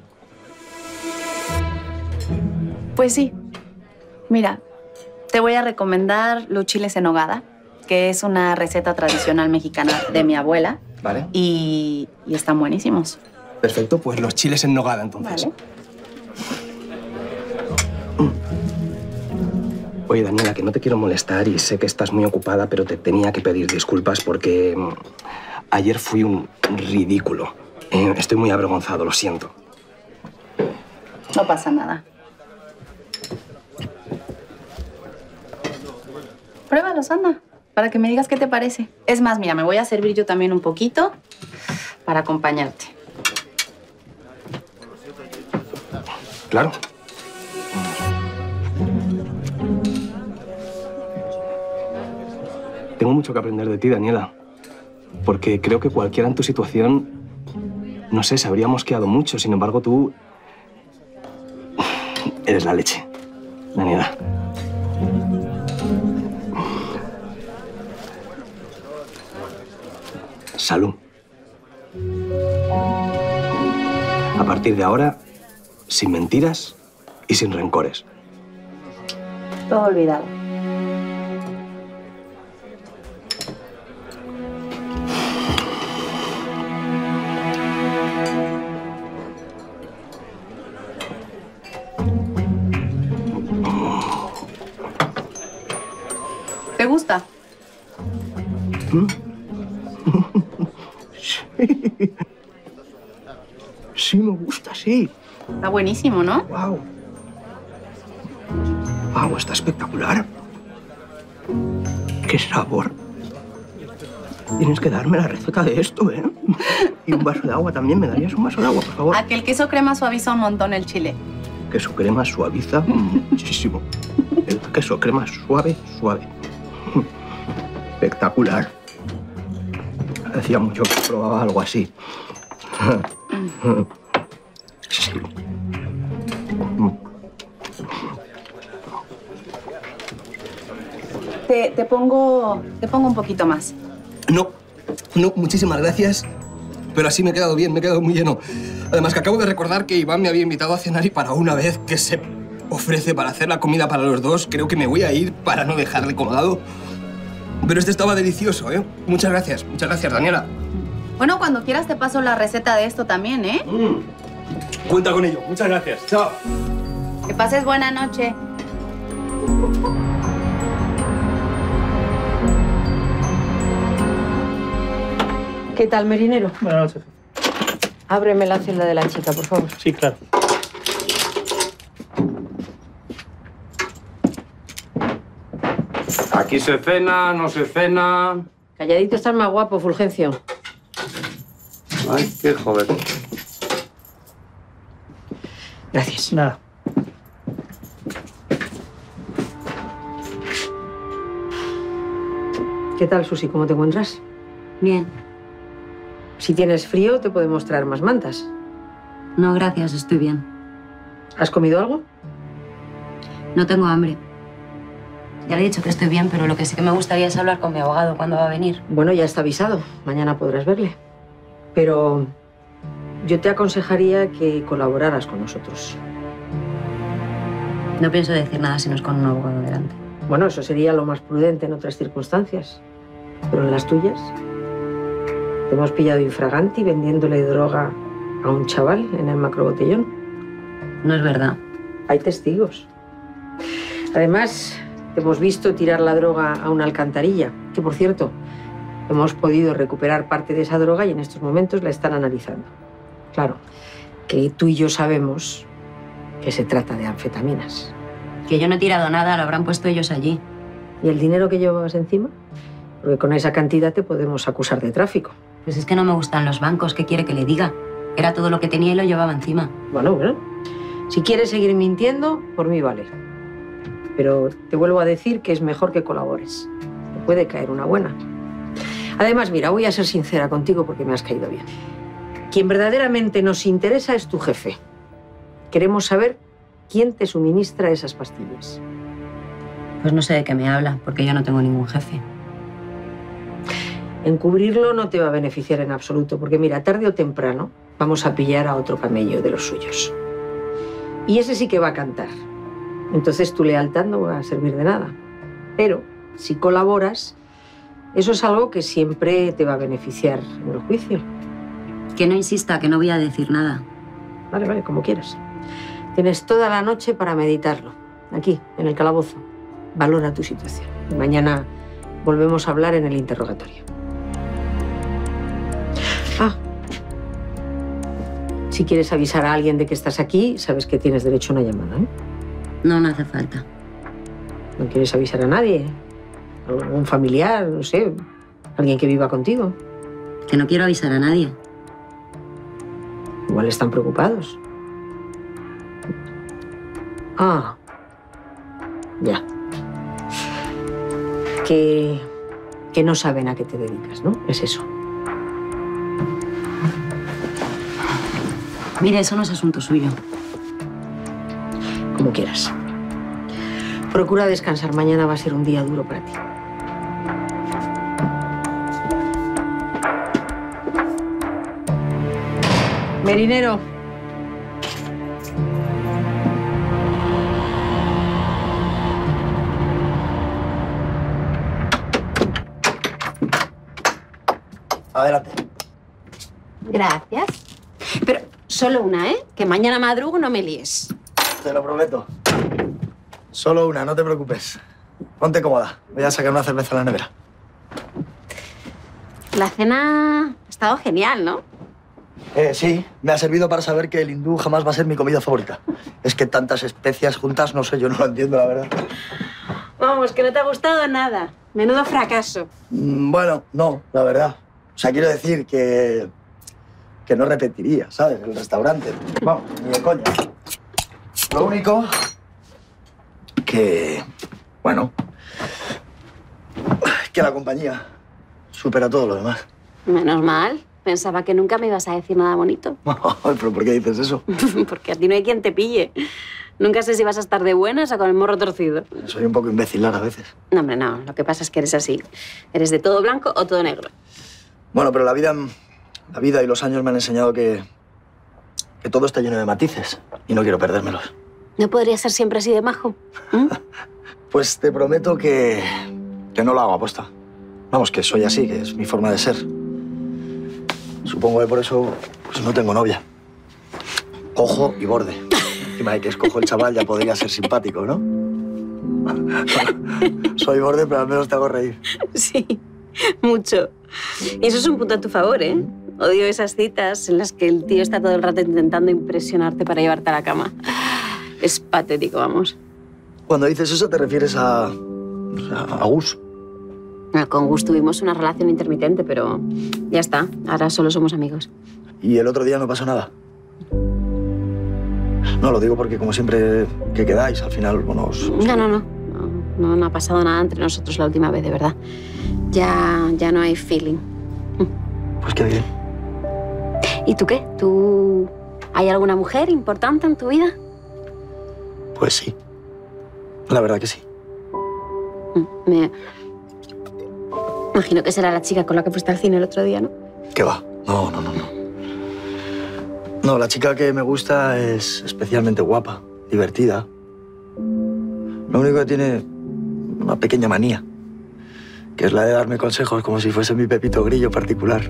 Pues sí. Mira, te voy a recomendar los chiles en nogada, que es una receta tradicional mexicana de mi abuela. Vale. Y están buenísimos. Perfecto, pues los chiles en nogada, entonces. Vale. Oye, Daniela, que no te quiero molestar y sé que estás muy ocupada, pero te tenía que pedir disculpas porque ayer fui un ridículo. Estoy muy avergonzado, lo siento. No pasa nada. Pruébalos, anda, para que me digas qué te parece. Es más, mira, me voy a servir yo también un poquito para acompañarte. Claro. Tengo mucho que aprender de ti, Daniela. Porque creo que cualquiera en tu situación, no sé, se habría mosqueado mucho. Sin embargo, tú eres la leche, Daniela. Salud. A partir de ahora, sin mentiras y sin rencores. Todo olvidado. ¿Te gusta? Sí, me gusta, sí. Está buenísimo, ¿no? Wow. Wow, está espectacular. ¡Qué sabor! Tienes que darme la receta de esto, ¿eh? Y un vaso de agua también. ¿Me darías un vaso de agua, por favor? A que el queso crema suaviza un montón el chile. Queso crema suaviza muchísimo. El queso crema suave, suave. Espectacular. Hacía mucho que probaba algo así. Sí. Te pongo un poquito más. No, muchísimas gracias. Pero así me he quedado bien, me he quedado muy lleno. Además que acabo de recordar que Iván me había invitado a cenar y para una vez que se ofrece para hacer la comida para los dos, creo que me voy a ir para no dejarle colgado. Pero este estaba delicioso, ¿eh? Muchas gracias, Daniela. Bueno, cuando quieras te paso la receta de esto también, ¿eh? Cuenta con ello. Muchas gracias. Chao. Que pases buena noche. ¿Qué tal, Merinero? Buenas noches. Ábreme la celda de la chica, por favor. Sí, claro. Aquí se cena, no se cena. Calladito estás más guapo, Fulgencio. Ay, qué joven. Gracias. Nada. ¿Qué tal, Susi? ¿Cómo te encuentras? Bien. Si tienes frío, te podemos traer más mantas. No, gracias, estoy bien. ¿Has comido algo? No tengo hambre. Ya le he dicho que estoy bien, pero lo que sí que me gustaría es hablar con mi abogado cuándo va a venir. Bueno, ya está avisado. Mañana podrás verle. Pero yo te aconsejaría que colaboraras con nosotros. No pienso decir nada si no es con un abogado delante. Bueno, eso sería lo más prudente en otras circunstancias. Pero en las tuyas, te hemos pillado infraganti vendiéndole droga a un chaval en el macrobotellón. No es verdad. Hay testigos. Además, te hemos visto tirar la droga a una alcantarilla, que, por cierto, hemos podido recuperar parte de esa droga y en estos momentos la están analizando. Claro, que tú y yo sabemos que se trata de anfetaminas. Que yo no he tirado nada, lo habrán puesto ellos allí. ¿Y el dinero que llevabas encima? Porque con esa cantidad te podemos acusar de tráfico. Pues es que no me gustan los bancos, ¿qué quiere que le diga? Era todo lo que tenía y lo llevaba encima. Bueno. Si quieres seguir mintiendo, por mí vale. Pero te vuelvo a decir que es mejor que colabores. Te puede caer una buena. Además, mira, voy a ser sincera contigo porque me has caído bien. Quien verdaderamente nos interesa es tu jefe. Queremos saber quién te suministra esas pastillas. Pues no sé de qué me habla, porque yo no tengo ningún jefe. Encubrirlo no te va a beneficiar en absoluto, porque mira, tarde o temprano vamos a pillar a otro camello de los suyos. Y ese sí que va a cantar. Entonces tu lealtad no va a servir de nada. Pero si colaboras, eso es algo que siempre te va a beneficiar en el juicio. Que no insista, que no voy a decir nada. Vale, como quieras. Tienes toda la noche para meditarlo. Aquí, en el calabozo. Valora tu situación. Y mañana volvemos a hablar en el interrogatorio. Si quieres avisar a alguien de que estás aquí, sabes que tienes derecho a una llamada, ¿eh? No hace falta. ¿No quieres avisar a nadie? ¿Algún familiar? No sé. ¿Alguien que viva contigo? Que no quiero avisar a nadie. Igual están preocupados. Ya. Que no saben a qué te dedicas, ¿no? Es eso. Mire, eso no es asunto suyo. Como quieras. Procura descansar. Mañana va a ser un día duro para ti. Merinero. Adelante. Gracias. Pero solo una, ¿eh? Que mañana madrugo no me líes. Te lo prometo. Solo una, no te preocupes. Ponte cómoda. Voy a sacar una cerveza a la nevera. La cena ha estado genial, ¿no? Sí, me ha servido para saber que el hindú jamás va a ser mi comida favorita. Es que tantas especias juntas, no sé, yo no lo entiendo, la verdad. Vamos, que no te ha gustado nada. Menudo fracaso. Bueno, no, la verdad. O sea, quiero decir que no repetiría, ¿sabes? El restaurante. Vamos, ni de coña. Lo único que, bueno, que la compañía supera todo lo demás. Menos mal. Pensaba que nunca me ibas a decir nada bonito. ¿Pero por qué dices eso? Porque a ti no hay quien te pille. Nunca sé si vas a estar de buenas o con el morro torcido. Soy un poco imbécilar a veces. No, hombre, no. Lo que pasa es que eres así. Eres de todo blanco o todo negro. Bueno, pero la vida y los años me han enseñado que todo está lleno de matices y no quiero perdérmelos. ¿No podría ser siempre así de majo? Pues te prometo que no lo hago a aposta. Vamos, que soy así, que es mi forma de ser. Supongo que por eso pues, no tengo novia. Cojo y borde. Encima de que escojo el chaval ya podría ser simpático, ¿no? Soy borde, pero al menos te hago reír. Sí, mucho. Y eso es un punto a tu favor, ¿eh? Odio esas citas en las que el tío está todo el rato intentando impresionarte para llevarte a la cama. Es patético, vamos. Cuando dices eso, ¿te refieres a Gus? Con Gus tuvimos una relación intermitente, pero ya está. Ahora solo somos amigos. ¿Y el otro día no pasó nada? No, lo digo porque como siempre que quedáis, al final, bueno... No ha pasado nada entre nosotros la última vez, de verdad. Ya no hay feeling. Pues qué bien. ¿Y tú qué? ¿Hay alguna mujer importante en tu vida? Pues sí. La verdad que sí. Me imagino que será la chica con la que fuiste al cine el otro día, ¿no? ¿Qué va? No. No, la chica que me gusta es especialmente guapa, divertida. Lo único que tiene una pequeña manía, que es la de darme consejos como si fuese mi Pepito Grillo particular.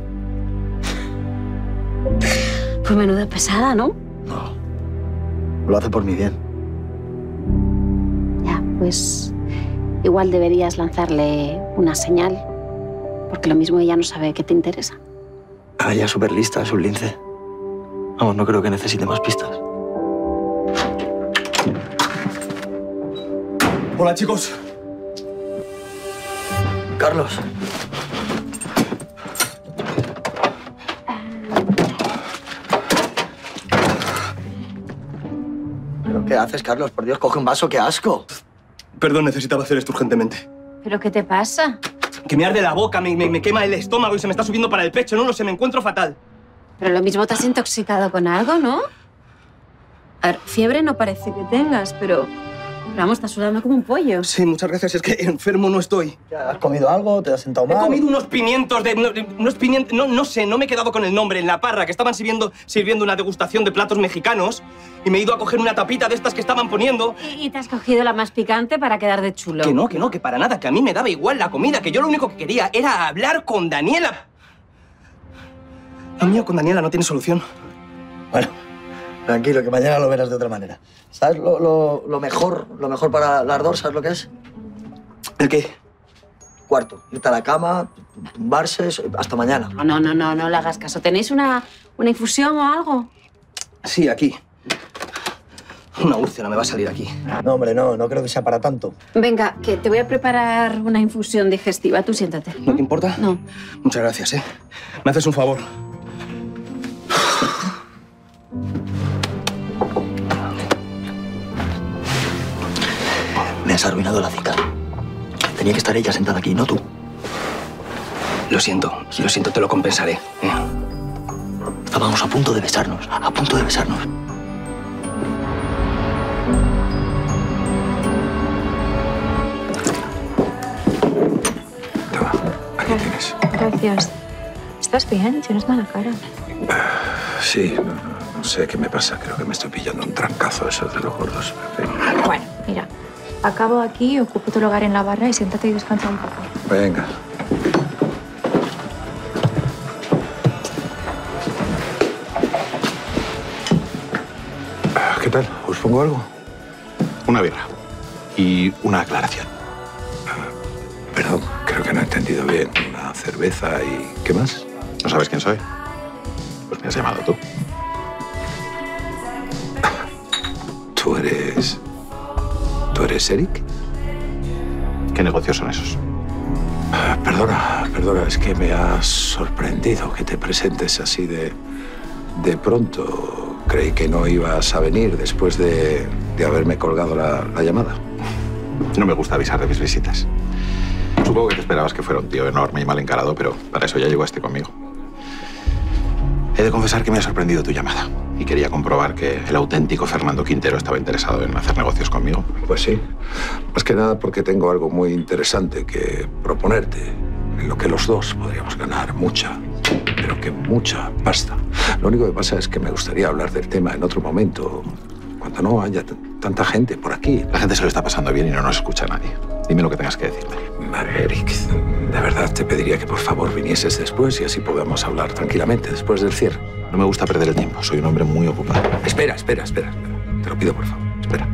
Pues menuda pesada, ¿no? No, lo hace por mi bien. Ya, pues igual deberías lanzarle una señal, porque lo mismo ella no sabe qué te interesa. Ella es súper lista, es un lince. Vamos, no creo que necesite más pistas. Hola, chicos. Carlos. ¿Pero qué haces, Carlos? Por Dios, coge un vaso, qué asco. Perdón, necesitaba hacer esto urgentemente. ¿Pero qué te pasa? Que me arde la boca, me quema el estómago y se me está subiendo para el pecho. No lo sé, me encuentro fatal. Pero lo mismo te has intoxicado con algo, ¿no? A ver, fiebre no parece que tengas, pero vamos, estás sudando como un pollo. Sí, muchas gracias. Es que enfermo no estoy. ¿Has comido algo? ¿Te has sentado mal? He comido unos pimientos unos pimientos... No sé, no me he quedado con el nombre. En la parra, que estaban sirviendo una degustación de platos mexicanos y me he ido a coger una tapita de estas que estaban poniendo. ¿Y te has cogido la más picante para quedar de chulo? Que para nada, que a mí me daba igual la comida, que yo lo único que quería era hablar con Daniela. Lo mío con Daniela no tiene solución. Bueno, tranquilo, que mañana lo verás de otra manera. ¿Sabes lo mejor para las dos? ¿Sabes lo que es? ¿El qué? Cuarto. Irte a la cama, tumbarse, hasta mañana. No le hagas caso. ¿Tenéis una infusión o algo? Sí, aquí. Una úlcera me va a salir aquí. No, hombre, no creo que sea para tanto. Venga, que te voy a preparar una infusión digestiva. Tú siéntate. ¿No te importa? No. Muchas gracias, ¿eh? Me haces un favor. Me has arruinado la cita. Tenía que estar ella sentada aquí, no tú. Lo siento, te lo compensaré. Estábamos a punto de besarnos, a punto de besarnos. Toma, aquí tienes. Gracias. ¿Estás bien? Tienes mala cara. Sí, no sé qué me pasa. Creo que me estoy pillando un trancazo eso de los gordos. Bueno, mira. Acabo aquí, ocupo tu lugar en la barra y siéntate y descansa un poco. Venga. ¿Qué tal? ¿Os pongo algo? Una birra. Y una aclaración. Perdón, creo que no he entendido bien. Una cerveza y... ¿qué más? ¿No sabes quién soy? Pues me has llamado tú. ¿Tú eres Eric? ¿Qué negocios son esos? Perdona, es que me ha sorprendido que te presentes así de pronto. Creí que no ibas a venir después de haberme colgado la llamada. No me gusta avisar de mis visitas. Supongo que te esperabas que fuera un tío enorme y mal encarado, pero para eso ya llegó este conmigo. He de confesar que me ha sorprendido tu llamada y quería comprobar que el auténtico Fernando Quintero estaba interesado en hacer negocios conmigo. Pues sí. Más que nada porque tengo algo muy interesante que proponerte, en lo que los dos podríamos ganar mucha, pero que mucha pasta. Lo único que pasa es que me gustaría hablar del tema en otro momento, cuando no haya tanta gente por aquí. La gente se lo está pasando bien y no nos escucha a nadie. Dime lo que tengas que decirme. Eric, de verdad te pediría que por favor vinieses después y así podamos hablar tranquilamente después del cierre. No me gusta perder el tiempo. Soy un hombre muy ocupado. Espera. Te lo pido, por favor. Espera.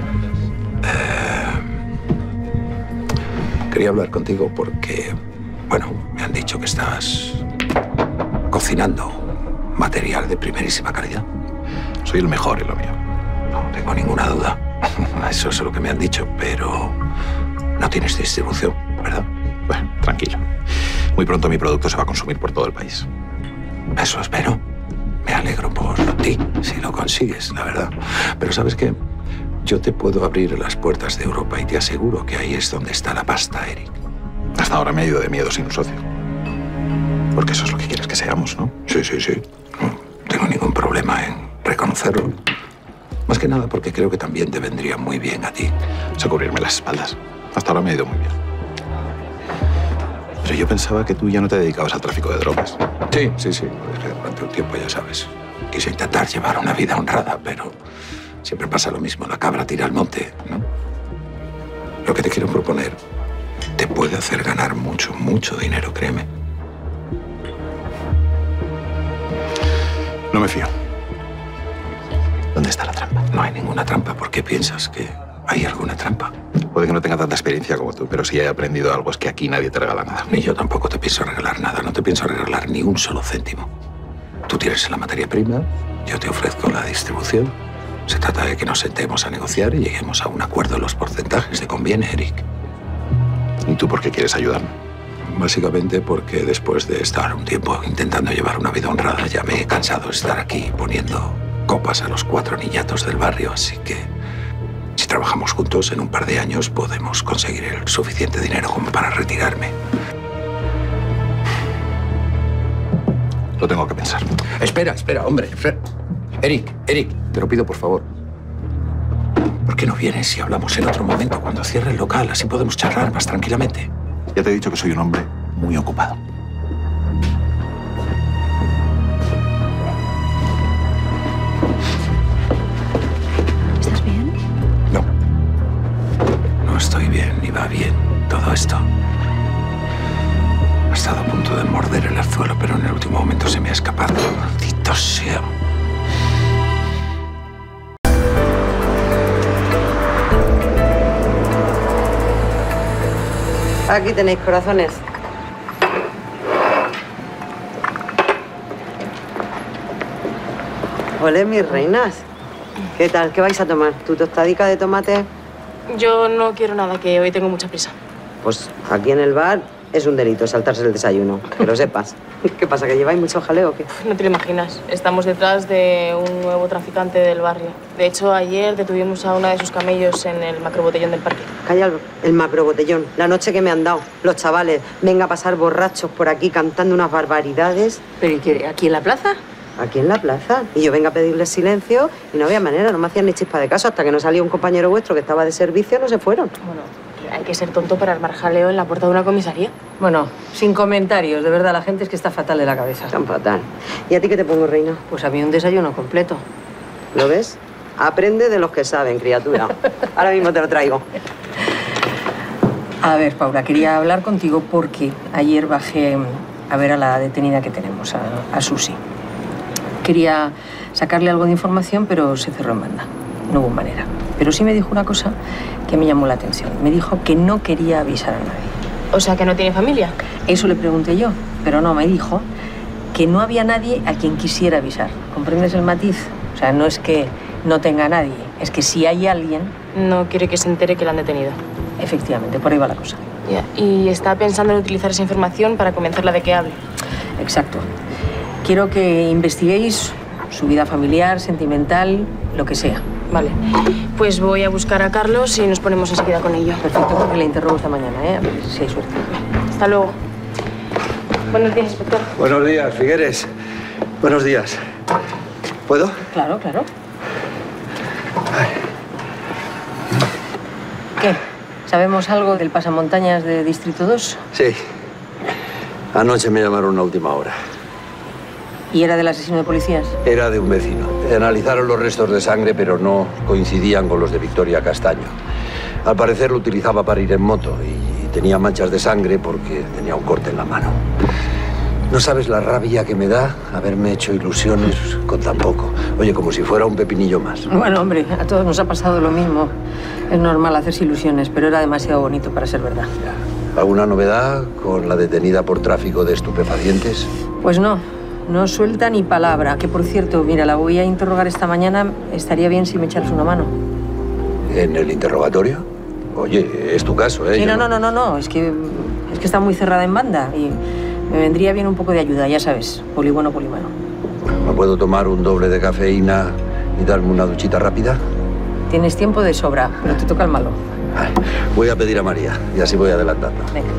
Quería hablar contigo porque, bueno, me han dicho que estás cocinando material de primerísima calidad. Soy el mejor en lo mío. No tengo ninguna duda. Eso es lo que me han dicho, pero no tienes distribución, ¿verdad? Bueno, tranquilo. Muy pronto mi producto se va a consumir por todo el país. Eso espero. Me alegro por ti, si lo consigues, la verdad. Pero ¿sabes qué? Yo te puedo abrir las puertas de Europa y te aseguro que ahí es donde está la pasta, Eric. Hasta ahora me he ido de miedo sin un socio. Porque eso es lo que quieres que seamos, ¿no? Sí. No tengo ningún problema en reconocerlo. Más que nada porque creo que también te vendría muy bien a ti. Sé cubrirme las espaldas. Hasta ahora me ha ido muy bien. Pero yo pensaba que tú ya no te dedicabas al tráfico de drogas. Sí. Es que durante un tiempo, ya sabes, quise intentar llevar una vida honrada, pero siempre pasa lo mismo. La cabra tira al monte, ¿no? Lo que te quiero proponer te puede hacer ganar mucho dinero, créeme. No me fío. ¿Dónde está la trampa? No hay ninguna trampa. ¿Por qué piensas que hay alguna trampa? Puede que no tenga tanta experiencia como tú, pero si he aprendido algo es que aquí nadie te regala nada. Ni yo tampoco te pienso regalar nada. No te pienso regalar ni un solo céntimo. Tú tienes la materia prima, yo te ofrezco la distribución. Se trata de que nos sentemos a negociar y lleguemos a un acuerdo en los porcentajes. ¿Te conviene, Eric? ¿Y tú por qué quieres ayudarme? básicamente porque después de estar un tiempo intentando llevar una vida honrada, ya me he cansado de estar aquí poniendo copas a los 4 niñatos del barrio, así que si trabajamos juntos en un par de años podemos conseguir el suficiente dinero como para retirarme. Lo tengo que pensar. Espera, hombre. Eric, te lo pido por favor. ¿Por qué no vienes y hablamos en otro momento, cuando cierre el local? Así podemos charlar más tranquilamente. Ya te he dicho que soy un hombre muy ocupado. ¿Estás bien? No estoy bien, ni va bien todo esto. He estado a punto de morder el anzuelo, pero en el último momento se me ha escapado. Maldito sea. Aquí tenéis, corazones. Ole, mis reinas. ¿Qué tal? ¿Qué vais a tomar? ¿Tu tostadica de tomate? Yo no quiero nada, que hoy tengo mucha prisa. Pues aquí en el bar es un delito saltarse el desayuno, que lo sepas. ¿Qué pasa, que lleváis mucho jaleo o qué? No te lo imaginas. Estamos detrás de un nuevo traficante del barrio. De hecho, ayer detuvimos a una de sus camellos en el macrobotellón del parque. Calla, el macrobotellón. La noche que me han dado los chavales. Venga a pasar borrachos por aquí cantando unas barbaridades. ¿Pero y qué? ¿Aquí en la plaza? Aquí en la plaza. Y yo venga a pedirles silencio y no había manera, no me hacían ni chispa de caso. Hasta que no salió un compañero vuestro que estaba de servicio, no se fueron. Bueno, hay que ser tonto para armar jaleo en la puerta de una comisaría. Bueno, sin comentarios. De verdad, la gente es que está fatal de la cabeza. Tan fatal. ¿Y a ti qué te pongo, reina? Pues a mí un desayuno completo. ¿Lo ves? Aprende de los que saben, criatura. Ahora mismo te lo traigo. A ver, Paula, quería hablar contigo porque ayer bajé a ver a la detenida que tenemos, a Susi. Quería sacarle algo de información, pero se cerró en banda. No hubo manera. Pero sí me dijo una cosa que me llamó la atención. Me dijo que no quería avisar a nadie. O sea, que no tiene familia. Eso le pregunté yo, pero no, me dijo que no había nadie a quien quisiera avisar. ¿Comprendes el matiz? O sea, no es que no tenga a nadie, es que si hay alguien... No quiere que se entere que la han detenido. Efectivamente, por ahí va la cosa. Ya. Y está pensando en utilizar esa información para convencerla de que hable. Exacto. Quiero que investiguéis su vida familiar, sentimental, lo que sea. Vale. Pues voy a buscar a Carlos y nos ponemos enseguida con ello. Perfecto, porque le interrogo esta mañana, ¿eh? A ver si hay suerte. Hasta luego. Buenos días, inspector. Buenos días, Figueres. Buenos días. ¿Puedo? Claro, claro. ¿Qué? ¿Sabemos algo del pasamontañas de Distrito 2? Sí. Anoche me llamaron a última hora. ¿Y era del asesino de policías? Era de un vecino. Analizaron los restos de sangre, pero no coincidían con los de Victoria Castaño. Al parecer lo utilizaba para ir en moto y tenía manchas de sangre porque tenía un corte en la mano. No sabes la rabia que me da haberme hecho ilusiones con tan poco. Oye, como si fuera un pepinillo más. Bueno, hombre, a todos nos ha pasado lo mismo. Es normal hacerse ilusiones, pero era demasiado bonito para ser verdad. ¿Alguna novedad con la detenida por tráfico de estupefacientes? Pues no. No suelta ni palabra. Que, por cierto, mira, la voy a interrogar esta mañana. Estaría bien si me echaras una mano. ¿En el interrogatorio? Oye, es tu caso, ¿eh? Sí, no. Es que está muy cerrada en banda y me vendría bien un poco de ayuda, ya sabes. Poli bueno, poli malo. ¿Me puedo tomar un doble de cafeína y darme una duchita rápida? Tienes tiempo de sobra, pero te toca el malo. Voy a pedir a María y así voy adelantando. Venga.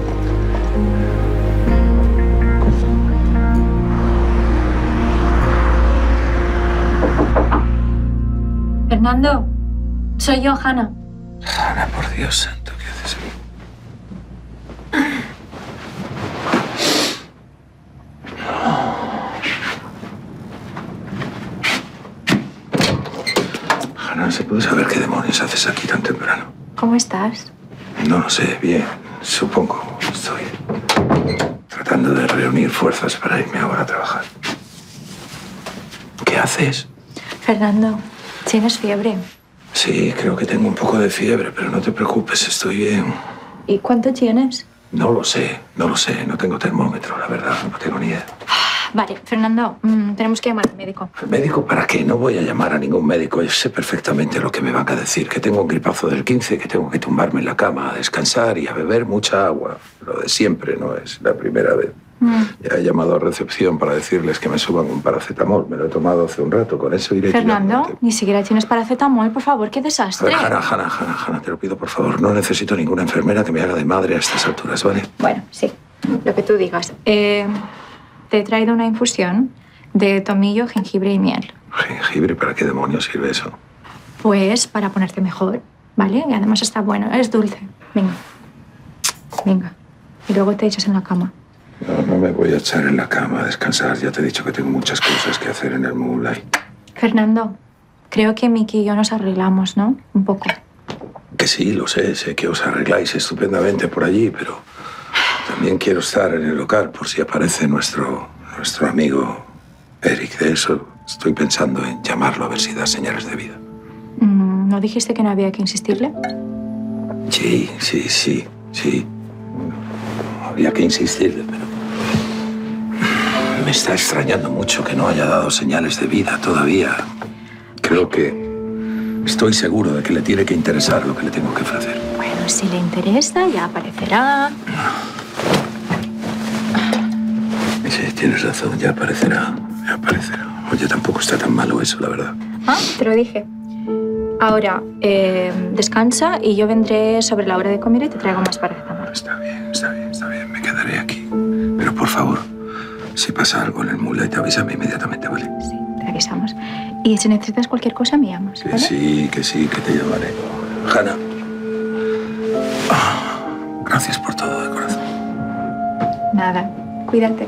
Fernando, soy yo, Hanna. Hanna, por Dios santo, ¿qué haces aquí? Hanna, ¿se puede saber qué demonios haces aquí tan temprano? ¿Cómo estás? No lo sé, bien, supongo. Estoy tratando de reunir fuerzas para irme ahora a trabajar. ¿Qué haces? Fernando, ¿tienes fiebre? Sí, creo que tengo un poco de fiebre, pero no te preocupes, estoy bien. ¿Y cuánto tienes? No lo sé, no tengo termómetro, la verdad, no tengo ni idea. Vale, Fernando, tenemos que llamar al médico. ¿El médico para qué? No voy a llamar a ningún médico. Yo sé perfectamente lo que me van a decir. Que tengo un gripazo del 15, que tengo que tumbarme en la cama a descansar y a beber mucha agua. Lo de siempre, no es la primera vez. Ya he llamado a recepción para decirles que me suban un paracetamol. Me lo he tomado hace un rato. Con eso iré Fernando, ni siquiera tienes paracetamol, por favor, qué A desastre. ver, Hanna, te lo pido, por favor. No necesito ninguna enfermera que me haga de madre a estas alturas, ¿vale? Bueno, sí, lo que tú digas. Te he traído una infusión de tomillo, jengibre y miel. ¿Jengibre? ¿Para qué demonios sirve eso? Pues para ponerte mejor, ¿vale? Y además está bueno, es dulce. Venga. Venga. Y luego te echas en la cama. No me voy a echar en la cama a descansar. Ya te he dicho que tengo muchas cosas que hacer en el Moonlight. Fernando, creo que Miki y yo nos arreglamos, ¿no? Un poco. Que sí, lo sé. Sé que os arregláis estupendamente por allí, pero también quiero estar en el local por si aparece nuestro amigo Eric. De eso estoy pensando en llamarlo a ver si da señales de vida. ¿No dijiste que no había que insistirle? Sí. Había que insistirle, pero me está extrañando mucho que no haya dado señales de vida todavía. Creo que estoy seguro de que le tiene que interesar lo que le tengo que ofrecer. Bueno, si le interesa, ya aparecerá. Sí, tienes razón, ya aparecerá. Oye, tampoco está tan malo eso, la verdad. Ah, te lo dije. Ahora, descansa y yo vendré sobre la hora de comer y te traigo más paracetamol. Está bien, me quedaré aquí. Pero por favor, si pasa algo en el Moonlight, avísame inmediatamente, ¿vale? Sí, te avisamos. Y si necesitas cualquier cosa, me llamas, ¿vale? Que sí, que te llamaré. Hanna, gracias por todo, de corazón. Nada, cuídate.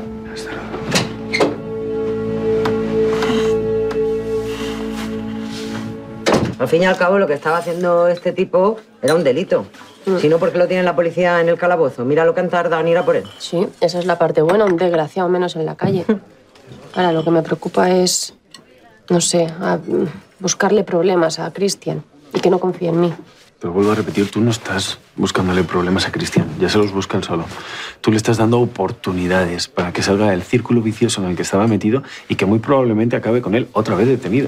Al fin y al cabo, lo que estaba haciendo este tipo era un delito. Si no, ¿por qué lo tiene la policía en el calabozo? Mira lo que han tardado en ir a por él. Sí, esa es la parte buena, un desgraciado menos en la calle. Ahora, lo que me preocupa es, no sé, buscarle problemas a Cristian y que no confíe en mí. Pero vuelvo a repetir, tú no estás buscándole problemas a Cristian, ya se los busca él solo. Tú le estás dando oportunidades para que salga del círculo vicioso en el que estaba metido y que muy probablemente acabe con él otra vez detenido.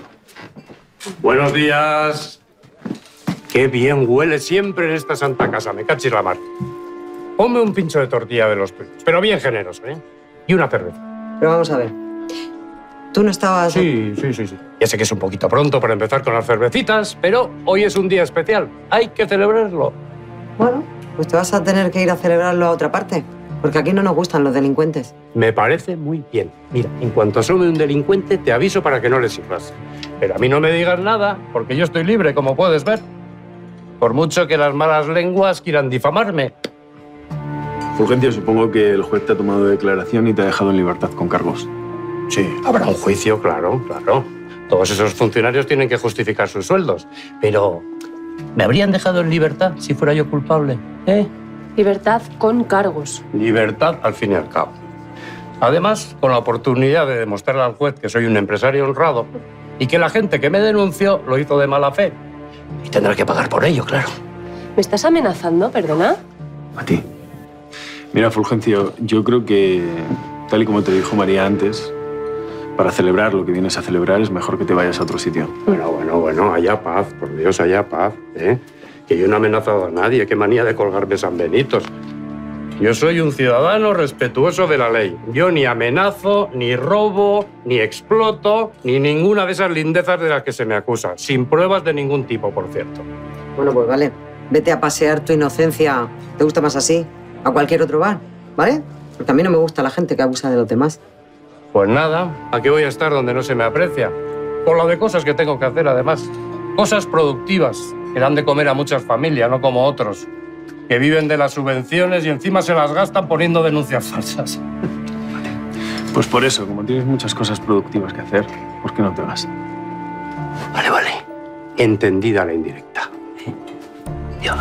Buenos días. Qué bien huele siempre en esta santa casa, me cachis la mar. Ponme un pincho de tortilla de los tuyos, pero bien generoso, ¿eh? Y una cerveza. Pero vamos a ver. ¿Tú no estabas...? Sí. Ya sé que es un poquito pronto para empezar con las cervecitas, pero hoy es un día especial. Hay que celebrarlo. Bueno, pues te vas a tener que ir a celebrarlo a otra parte, porque aquí no nos gustan los delincuentes. Me parece muy bien. Mira, en cuanto asome un delincuente, te aviso para que no le sirvas. Pero a mí no me digas nada, porque yo estoy libre, como puedes ver. Por mucho que las malas lenguas quieran difamarme. Fulgencio, supongo que el juez te ha tomado declaración y te ha dejado en libertad con cargos. Sí, habrá un juicio, claro. Todos esos funcionarios tienen que justificar sus sueldos. Pero, ¿me habrían dejado en libertad si fuera yo culpable? Libertad con cargos. Libertad al fin y al cabo. Además, con la oportunidad de demostrarle al juez que soy un empresario honrado y que la gente que me denunció lo hizo de mala fe. Y tendrá que pagar por ello, claro. ¿Me estás amenazando, perdona? A ti. Mira, Fulgencio, yo creo que, tal y como te dijo María antes, para celebrar lo que vienes a celebrar es mejor que te vayas a otro sitio. Bueno, haya paz, por Dios, haya paz, ¿eh? Que yo no he amenazado a nadie, qué manía de colgarme sanbenitos. Yo soy un ciudadano respetuoso de la ley. Yo ni amenazo, ni robo, ni exploto, ni ninguna de esas lindezas de las que se me acusa. Sin pruebas de ningún tipo, por cierto. Bueno, pues vale. Vete a pasear tu inocencia. ¿Te gusta más así? A cualquier otro bar, ¿vale? Porque a mí no me gusta la gente que abusa de los demás. Pues nada, aquí voy a estar donde no se me aprecia. Por lo de cosas que tengo que hacer, además. Cosas productivas, que dan de comer a muchas familias, no como otros, que viven de las subvenciones y encima se las gastan poniendo denuncias falsas. Pues por eso, como tienes muchas cosas productivas que hacer, ¿por qué no te vas? Vale. Entendida la indirecta. Dios.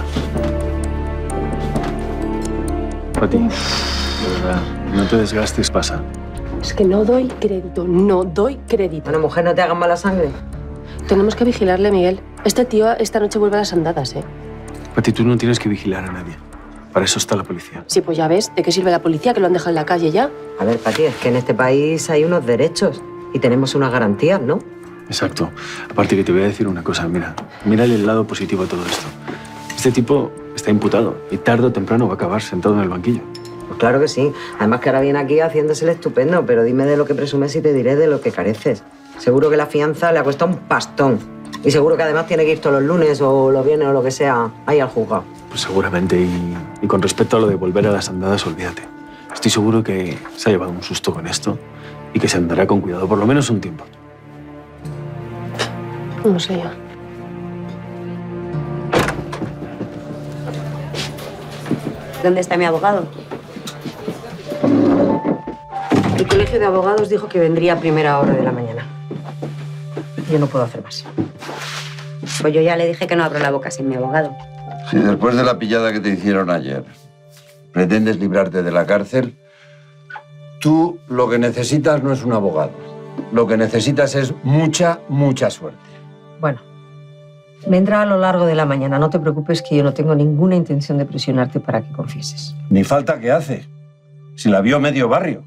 Pati, de verdad, no te desgastes, pasa. Es que no doy crédito. Bueno, mujer, no te hagas mala sangre. Tenemos que vigilarle, Miguel. Este tío esta noche vuelve a las andadas, ¿eh? Pati, tú no tienes que vigilar a nadie. Para eso está la policía. Sí, pues ya ves, ¿de qué sirve la policía que lo han dejado en la calle ya? A ver, Pati, es que en este país hay unos derechos y tenemos unas garantías, ¿no? Exacto. Aparte que te voy a decir una cosa, mírale el lado positivo a todo esto. Este tipo está imputado y tarde o temprano va a acabar sentado en el banquillo. Pues claro que sí. Además que ahora viene aquí haciéndose el estupendo, pero dime de lo que presumes y te diré de lo que careces. Seguro que la fianza le ha costado un pastón. Y seguro que además tiene que ir todos los lunes o los viernes o lo que sea ahí al juzgado. Pues seguramente. Y con respecto a lo de volver a las andadas, olvídate. Estoy seguro que se ha llevado un susto con esto y que se andará con cuidado por lo menos un tiempo. No sé yo. ¿Dónde está mi abogado? El colegio de abogados dijo que vendría a primera hora de la mañana. Yo no puedo hacer más. Pues yo ya le dije que no abro la boca sin mi abogado. Si después de la pillada que te hicieron ayer pretendes librarte de la cárcel, tú lo que necesitas no es un abogado. Lo que necesitas es mucha, mucha suerte. Bueno, vendrá a lo largo de la mañana. No te preocupes que yo no tengo ninguna intención de presionarte para que confieses. Ni falta que hace. Si la vio medio barrio.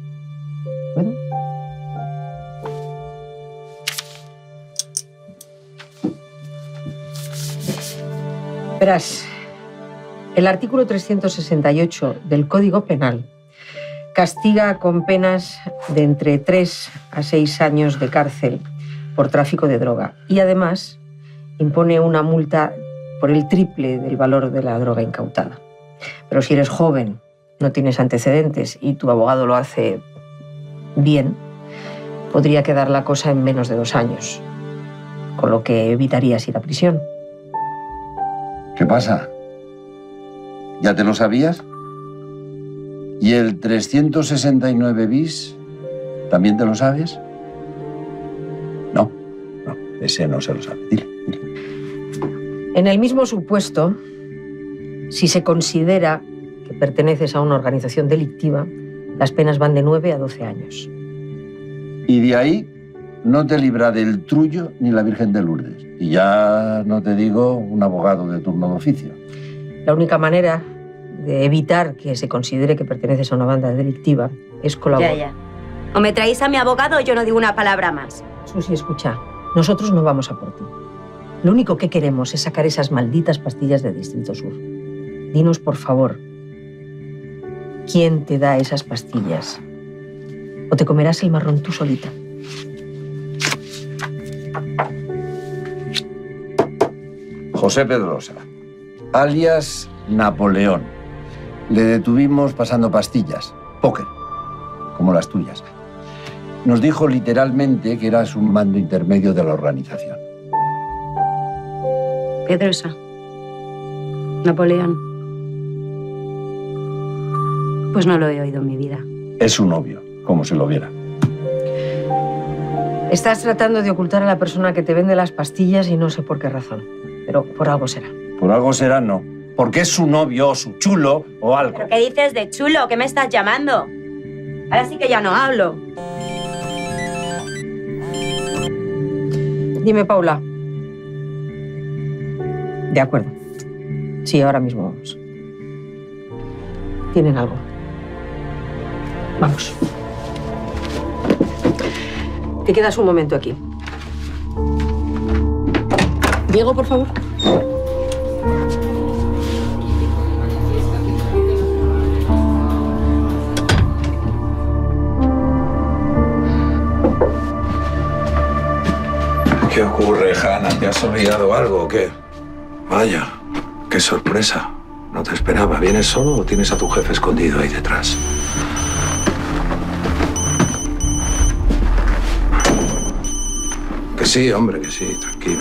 Verás, el artículo 368 del Código Penal castiga con penas de entre 3 a 6 años de cárcel por tráfico de droga y además impone una multa por el triple del valor de la droga incautada. Pero si eres joven, no tienes antecedentes y tu abogado lo hace bien, podría quedar la cosa en menos de 2 años, con lo que evitarías ir a prisión. ¿Qué pasa? ¿Ya te lo sabías? ¿Y el 369 bis también te lo sabes? No, ese no se lo sabe. Dile. En el mismo supuesto, si se considera que perteneces a una organización delictiva, las penas van de 9 a 12 años. Y de ahí no te libra del trullo ni la Virgen de Lourdes. Y ya no te digo un abogado de turno de oficio. La única manera de evitar que se considere que perteneces a una banda delictiva es colaborar. Ya. O me traéis a mi abogado o yo no digo una palabra más. Susi, escucha, nosotros no vamos a por ti. Lo único que queremos es sacar esas malditas pastillas de Distrito Sur. Dinos, por favor, ¿quién te da esas pastillas? ¿O te comerás el marrón tú solita? José Pedrosa, alias Napoleón. Le detuvimos pasando pastillas, póker, como las tuyas. Nos dijo literalmente que eras un mando intermedio de la organización. Pedrosa. Napoleón. Pues no lo he oído en mi vida. Es su novio, como si lo viera. Estás tratando de ocultar a la persona que te vende las pastillas y no sé por qué razón. Pero por algo será. Por algo será, no. Porque es su novio, o su chulo, o algo. ¿Pero qué dices de chulo? ¿Qué me estás llamando? Ahora sí que ya no hablo. Dime, Paula. De acuerdo. Sí, ahora mismo vamos. Tienen algo. Vamos. Te quedas un momento aquí. Diego, por favor. ¿Qué ocurre, Hanna? ¿Te has olvidado algo o qué? Vaya, qué sorpresa. No te esperaba. ¿Vienes solo o tienes a tu jefe escondido ahí detrás? Que sí, hombre, que sí. Tranquilo.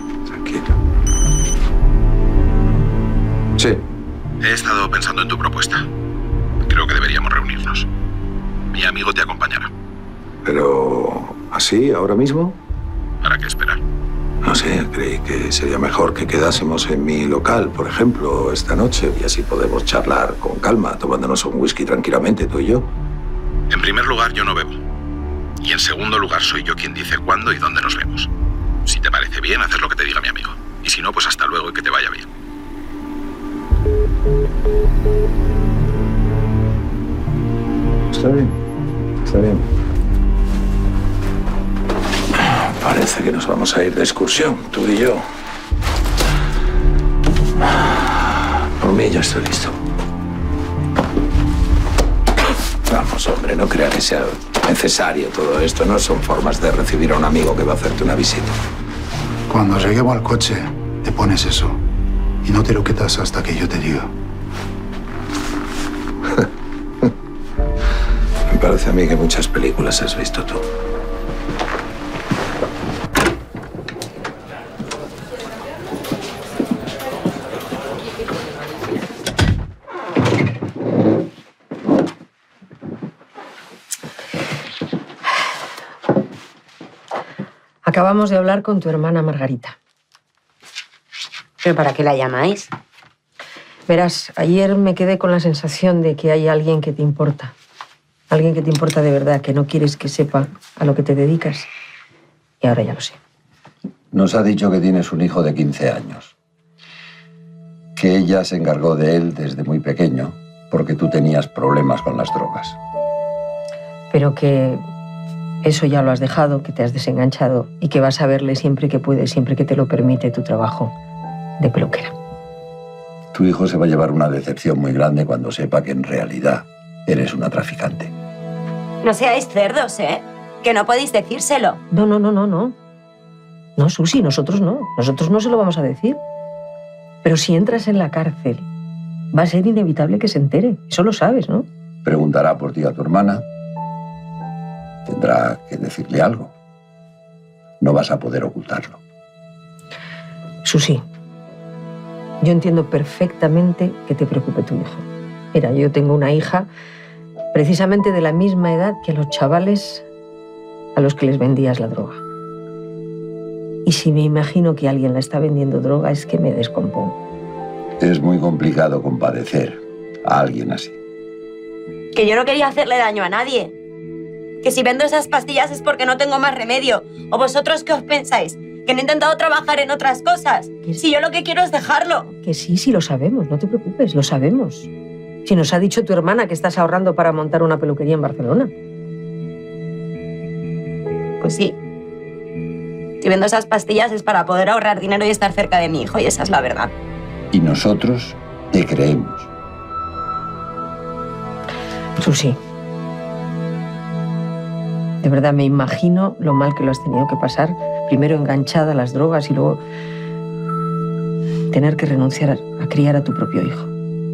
Sí. He estado pensando en tu propuesta. Creo que deberíamos reunirnos. Mi amigo te acompañará. Pero... ¿así, ahora mismo? ¿Para qué esperar? No sé, creí que sería mejor que quedásemos en mi local, por ejemplo, esta noche, y así podemos charlar con calma, tomándonos un whisky tranquilamente, tú y yo. En primer lugar, yo no bebo. Y en segundo lugar, soy yo quien dice cuándo y dónde nos vemos. Si te parece bien, haces lo que te diga mi amigo. Y si no, pues hasta luego y que te vaya bien. Está bien, está bien. Parece que nos vamos a ir de excursión, tú y yo. Por mí ya estoy listo. Vamos, hombre, no crea que sea necesario todo esto. No son formas de recibir a un amigo que va a hacerte una visita. Cuando lleguemos al coche, te pones eso. Y no te lo quitas hasta que yo te diga. Me parece a mí que muchas películas has visto tú. Acabamos de hablar con tu hermana Margarita. ¿Pero para qué la llamáis? Verás, ayer me quedé con la sensación de que hay alguien que te importa. Alguien que te importa de verdad, que no quieres que sepa a lo que te dedicas. Y ahora ya lo sé. Nos ha dicho que tienes un hijo de 15 años. Que ella se encargó de él desde muy pequeño porque tú tenías problemas con las drogas. Pero que eso ya lo has dejado, que te has desenganchado y que vas a verle siempre que puedes, siempre que te lo permite tu trabajo de peluquera. Tu hijo se va a llevar una decepción muy grande cuando sepa que en realidad eres una traficante. No seáis cerdos, ¿eh? Que no podéis decírselo. No. No, Susi, nosotros no. Nosotros no se lo vamos a decir. Pero si entras en la cárcel, va a ser inevitable que se entere. Eso lo sabes, ¿no? Preguntará por ti a tu hermana. Tendrá que decirle algo. No vas a poder ocultarlo. Susi, yo entiendo perfectamente que te preocupe tu hijo. Mira, yo tengo una hija precisamente de la misma edad que los chavales a los que les vendías la droga. Y si me imagino que alguien la está vendiendo droga, es que me descompongo. Es muy complicado compadecer a alguien así. Que yo no quería hacerle daño a nadie. Que si vendo esas pastillas es porque no tengo más remedio. ¿O vosotros qué os pensáis? Que no he intentado trabajar en otras cosas. Si yo lo que quiero es dejarlo. Que sí, lo sabemos, no te preocupes, lo sabemos. Si nos ha dicho tu hermana que estás ahorrando para montar una peluquería en Barcelona. Pues sí. Si vendo esas pastillas es para poder ahorrar dinero y estar cerca de mi hijo, y esa es la verdad. Y nosotros te creemos. Susi, de verdad me imagino lo mal que lo has tenido que pasar. Primero enganchada a las drogas y luego tener que renunciar a criar a tu propio hijo.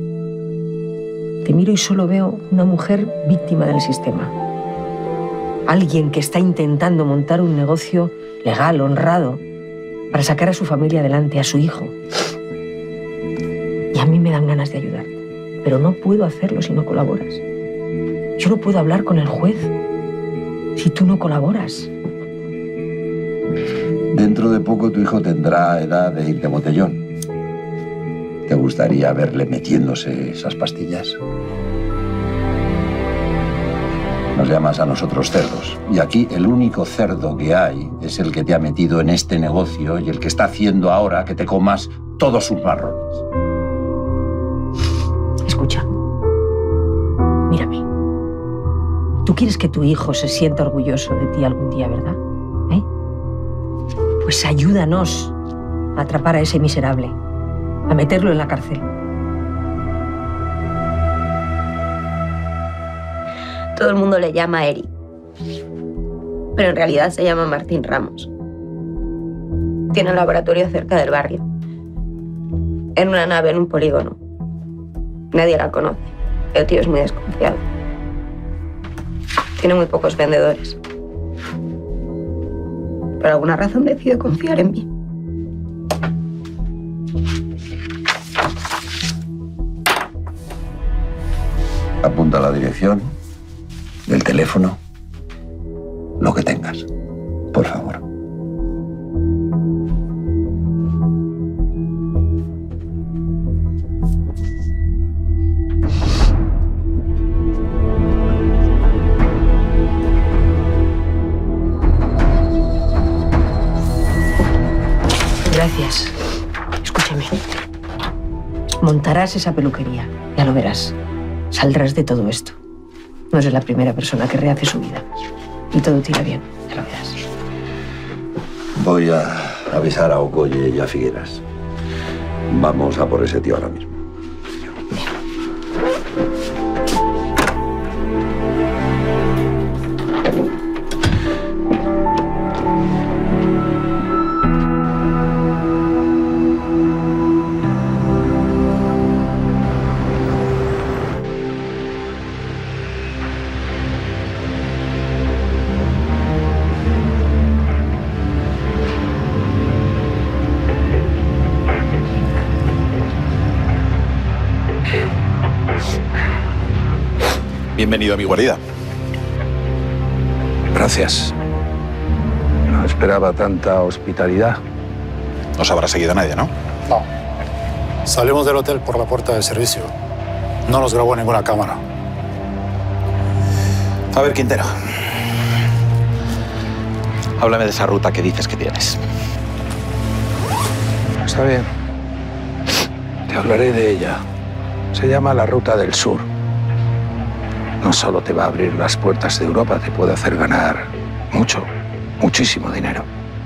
Te miro y solo veo una mujer víctima del sistema. Alguien que está intentando montar un negocio legal, honrado, para sacar a su familia adelante, a su hijo. Y a mí me dan ganas de ayudarte, pero no puedo hacerlo si no colaboras. Yo no puedo hablar con el juez si tú no colaboras. Dentro de poco tu hijo tendrá edad de ir de botellón. ¿Te gustaría verle metiéndose esas pastillas? Nos llamas a nosotros cerdos. Y aquí el único cerdo que hay es el que te ha metido en este negocio y el que está haciendo ahora que te comas todos sus marrones. Escucha. Mírame. Tú quieres que tu hijo se sienta orgulloso de ti algún día, ¿verdad? Pues ayúdanos a atrapar a ese miserable, a meterlo en la cárcel. Todo el mundo le llama Eri, pero en realidad se llama Martín Ramos. Tiene un laboratorio cerca del barrio, en una nave en un polígono. Nadie la conoce. El tío es muy desconfiado. Tiene muy pocos vendedores. Por alguna razón decidió confiar en mí. Apunta la dirección, el teléfono, lo que tengas, por favor. Gracias. Escúchame. Montarás esa peluquería, ya lo verás. Saldrás de todo esto. No eres la primera persona que rehace su vida. Y todo tira bien, ya lo verás. Voy a avisar a Okoye y a Figueras. Vamos a por ese tío ahora mismo. Bienvenido a mi guarida. Gracias. No esperaba tanta hospitalidad. No os habrá seguido nadie, ¿no? No. Salimos del hotel por la puerta de servicio. No nos grabó ninguna cámara. A ver, Quintero. Háblame de esa ruta que dices que tienes. Está bien. Te hablaré de ella. Se llama la Ruta del Sur. No solo te va a abrir las puertas de Europa, te puede hacer ganar mucho, muchísimo dinero.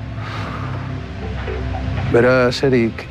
Verás, Eric,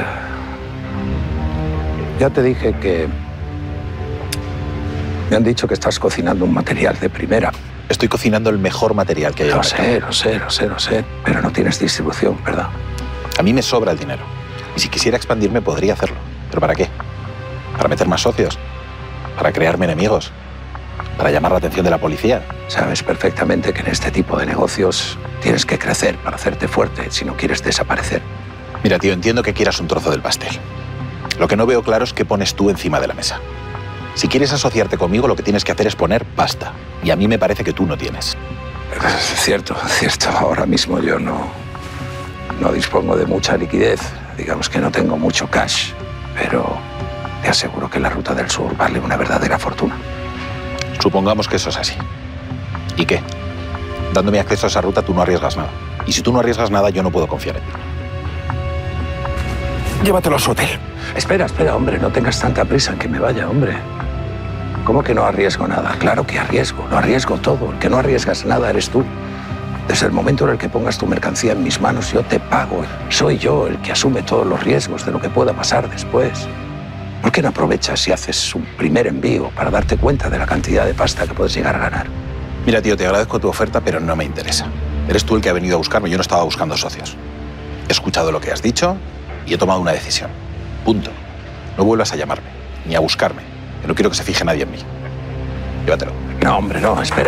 ya te dije que me han dicho que estás cocinando un material de primera. Estoy cocinando el mejor material que hay en el mercado. Lo sé, pero no tienes distribución, ¿verdad? A mí me sobra el dinero. Y si quisiera expandirme, podría hacerlo. ¿Pero para qué? ¿Para meter más socios? ¿Para crearme enemigos? ¿Para llamar la atención de la policía? Sabes perfectamente que en este tipo de negocios tienes que crecer para hacerte fuerte si no quieres desaparecer. Mira, tío, entiendo que quieras un trozo del pastel. Lo que no veo claro es qué pones tú encima de la mesa. Si quieres asociarte conmigo, lo que tienes que hacer es poner pasta. Y a mí me parece que tú no tienes. Cierto. Ahora mismo yo no dispongo de mucha liquidez. Digamos que no tengo mucho cash. Pero te aseguro que la Ruta del Sur vale una verdadera fortuna. Supongamos que eso es así. ¿Y qué? Dándome acceso a esa ruta, tú no arriesgas nada. Y si tú no arriesgas nada, yo no puedo confiar en ti. Llévatelo a su hotel. Espera, hombre, no tengas tanta prisa en que me vaya, hombre. ¿Cómo que no arriesgo nada? Claro que arriesgo, lo arriesgo todo. El que no arriesgas nada eres tú. Desde el momento en el que pongas tu mercancía en mis manos, yo te pago. Soy yo el que asume todos los riesgos de lo que pueda pasar después. ¿Por qué no aprovechas y haces un primer envío para darte cuenta de la cantidad de pasta que puedes llegar a ganar? Mira, tío, te agradezco tu oferta, pero no me interesa. Eres tú el que ha venido a buscarme, yo no estaba buscando socios. He escuchado lo que has dicho y he tomado una decisión. Punto. No vuelvas a llamarme, ni a buscarme, que no quiero que se fije nadie en mí. Llévatelo. No, hombre, no, espera.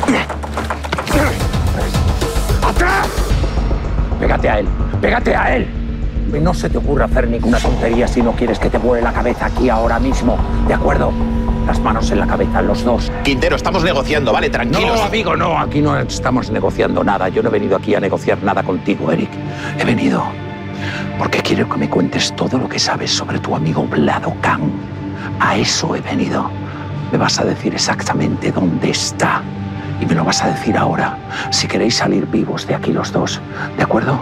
¡Atrás! Pégate a él. Y no se te ocurra hacer ninguna tontería si no quieres que te vuele la cabeza aquí ahora mismo, ¿de acuerdo? Las manos en la cabeza, los dos. Quintero, estamos negociando, ¿vale? Tranquilos. No, amigo, no. Aquí no estamos negociando nada. Yo no he venido aquí a negociar nada contigo, Eric. He venido porque quiero que me cuentes todo lo que sabes sobre tu amigo Vlado Khan. A eso he venido. Me vas a decir exactamente dónde está. Y me lo vas a decir ahora, si queréis salir vivos de aquí los dos, ¿de acuerdo?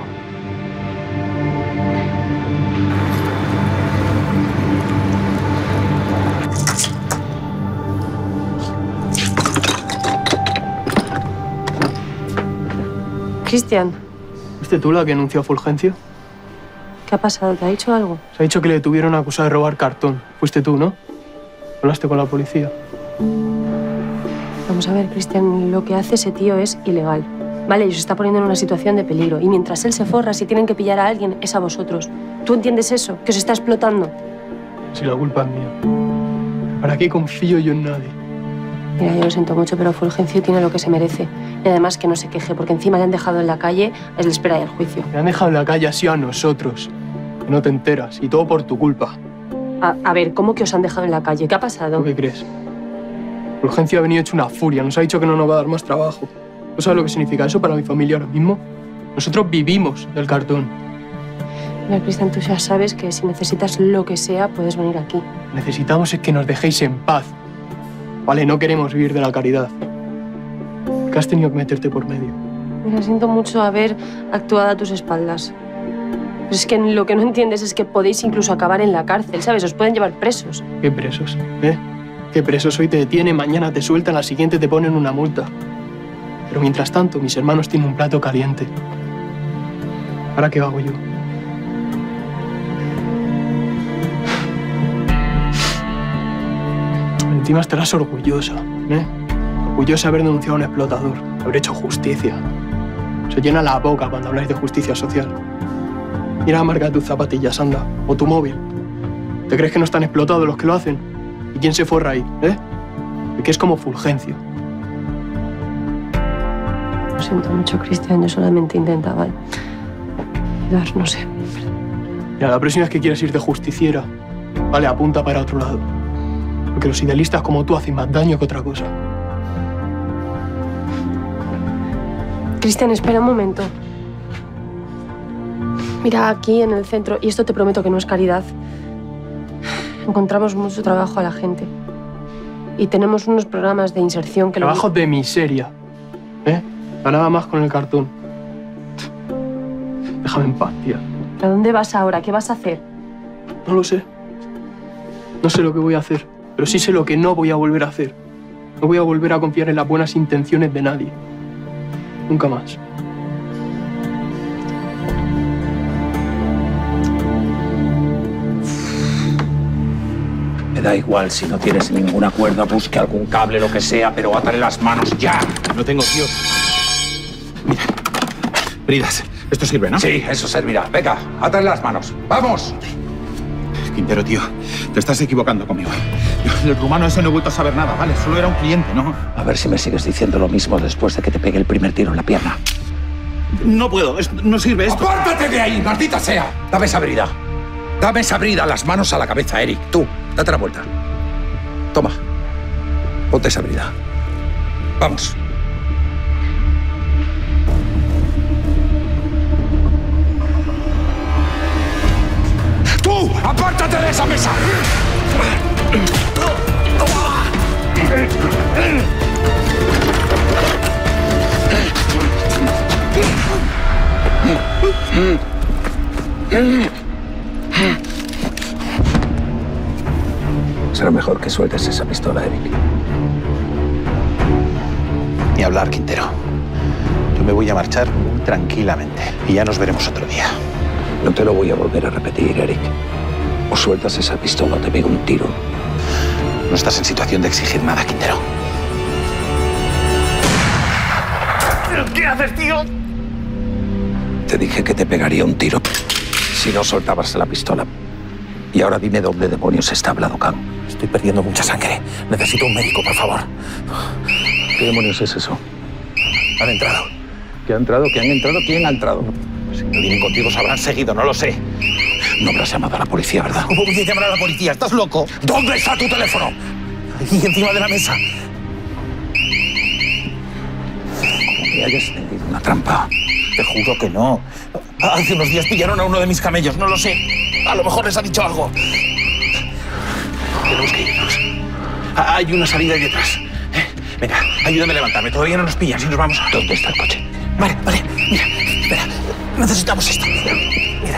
Cristian, ¿Fuiste tú la que anunció a Fulgencio? ¿qué ha pasado? ¿Te ha dicho algo? Se ha dicho que le tuvieron acusado de robar cartón. Fuiste tú, ¿no? ¿Hablaste con la policía? Vamos a ver, Cristian, lo que hace ese tío es ilegal. Vale, y os está poniendo en una situación de peligro. Y mientras él se forra, si tienen que pillar a alguien, es a vosotros. ¿Tú entiendes eso? Que os está explotando. Si la culpa es mía. ¿Para qué confío yo en nadie? Mira, yo lo siento mucho, pero Fulgencio tiene lo que se merece. Y además que no se queje, porque encima le han dejado en la calle a la espera del juicio. Me han dejado en la calle así a nosotros. Que no te enteras. Y todo por tu culpa. A ver, ¿cómo que os han dejado en la calle? ¿Qué ha pasado? ¿Tú qué crees? Fulgencio ha venido hecho una furia. Nos ha dicho que no nos va a dar más trabajo. ¿No sabes lo que significa eso para mi familia ahora mismo? Nosotros vivimos del cartón. Mira, Cristian, tú ya sabes que si necesitas lo que sea, puedes venir aquí. Necesitamos es que nos dejéis en paz. Vale, no queremos vivir de la caridad. ¿Qué has tenido que meterte por medio? Mira, siento mucho haber actuado a tus espaldas. Pero es que lo que no entiendes es que podéis incluso acabar en la cárcel, ¿sabes? Os pueden llevar presos. ¿Qué presos? que presos hoy te detienen, mañana te sueltan, al siguiente te ponen una multa. Pero mientras tanto, mis hermanos tienen un plato caliente. ¿Ahora qué hago yo? Encima estarás orgullosa, ¿eh? Orgullosa de haber denunciado a un explotador, de haber hecho justicia. Se llena la boca cuando habláis de justicia social. Mira la marca de tus zapatillas, anda, o tu móvil. ¿Te crees que no están explotados los que lo hacen? ¿Y quién se forra ahí, eh? ¿Y que es como Fulgencio? Lo siento mucho, Cristian. Yo solamente intentaba ayudar, no sé. Mira, la próxima vez que quieras ir de justiciera, vale, apunta para otro lado. Porque los idealistas como tú hacen más daño que otra cosa. Cristian, espera un momento. Mira, aquí en el centro, y esto te prometo que no es caridad, encontramos mucho trabajo a la gente. Y tenemos unos programas de inserción que... Trabajos de miseria, ¿eh? Ganaba más con el cartón. Déjame en paz, tía. ¿A dónde vas ahora? ¿Qué vas a hacer? No lo sé. No sé lo que voy a hacer, pero sí sé lo que no voy a volver a hacer. No voy a volver a confiar en las buenas intenciones de nadie. Nunca más. Me da igual si no tienes ninguna cuerda, busque algún cable, lo que sea, pero átale las manos ya. No tengo, tío. Mira. Bridas, esto sirve, ¿no? Sí, eso servirá. Venga, átale las manos. ¡Vamos! Quintero, tío, te estás equivocando conmigo. El rumano ese no he vuelto a saber nada, ¿vale? Solo era un cliente, ¿no? A ver si me sigues diciendo lo mismo después de que te pegue el primer tiro en la pierna. No puedo, no sirve esto. ¡Apártate de ahí, maldita sea! Dame esa brida. Dame esa brida, las manos a la cabeza, Eric. Tú, date la vuelta. Toma. Ponte esa brida. Vamos. ¡Tú! ¡Apártate de esa mesa! Será mejor que sueltes esa pistola, Eric. Ni hablar, Quintero. Yo me voy a marchar muy tranquilamente y ya nos veremos otro día. No te lo voy a volver a repetir, Eric. O sueltas esa pistola o te pego un tiro. No estás en situación de exigir nada, Quintero. ¿Pero qué haces, tío? Te dije que te pegaría un tiro si no soltabas la pistola. Y ahora dime dónde demonios está Vladocan. Estoy perdiendo mucha sangre. Necesito un médico, por favor. ¿Qué demonios es eso? Han entrado. ¿Qué ha entrado? ¿Qué han entrado? ¿Quién ha entrado? Si no vienen contigo, se habrán seguido, no lo sé. No habrás llamado a la policía, ¿verdad? ¿Cómo voy a llamar a la policía? ¿Estás loco? ¿Dónde está tu teléfono? Aquí, encima de la mesa. Como me hayas tendido una trampa. Te juro que no. Hace unos días pillaron a uno de mis camellos, no lo sé. A lo mejor les ha dicho algo. Tenemos que irnos. Hay una salida ahí detrás. Venga, ayúdame a levantarme. Todavía no nos pillan, si nos vamos. ¿Dónde está el coche? Vale. Mira, espera. Necesitamos esto. Mira.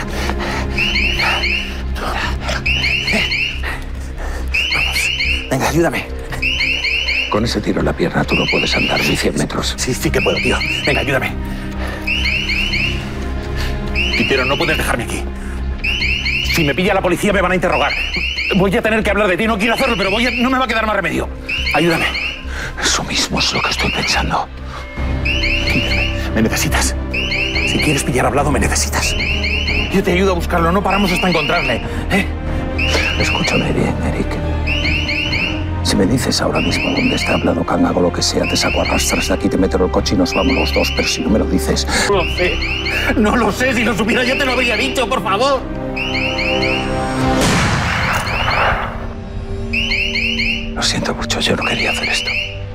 Vamos. Venga, ayúdame. Con ese tiro en la pierna tú no puedes andar ni 100 metros. Sí que puedo, tío. Venga, ayúdame. Quintero, no puedes dejarme aquí. Si me pilla la policía me van a interrogar. Voy a tener que hablar de ti. No quiero hacerlo, pero no me va a quedar más remedio. Ayúdame. Eso mismo es lo que estoy pensando. Quintero, me necesitas. Si quieres pillar a Vlado, me necesitas. Yo te ayudo a buscarlo. No paramos hasta encontrarle. Escúchame bien, Eric. Si me dices ahora mismo dónde está Vladocan, hago lo que sea, te saco a rastras de aquí, te meto en el coche y nos vamos los dos. Pero si no me lo dices... No lo sé. No lo sé. Si lo supiera ya te lo habría dicho, por favor. Lo siento mucho, yo no quería hacer esto.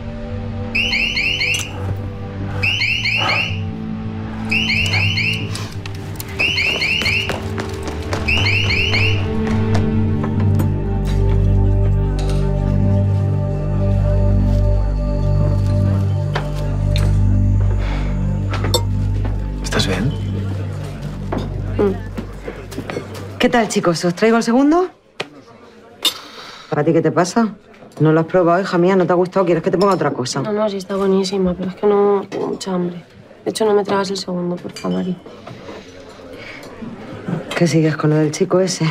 ¿Estás bien? ¿Qué tal, chicos? ¿Os traigo el segundo? ¿Para ti qué te pasa? ¿No lo has probado, hija mía? ¿No te ha gustado? ¿Quieres que te ponga otra cosa? No, sí está buenísima, pero es que no tengo mucha hambre. De hecho, no me tragas el segundo, por favor, Mari. ¿Qué sigues con lo del chico ese?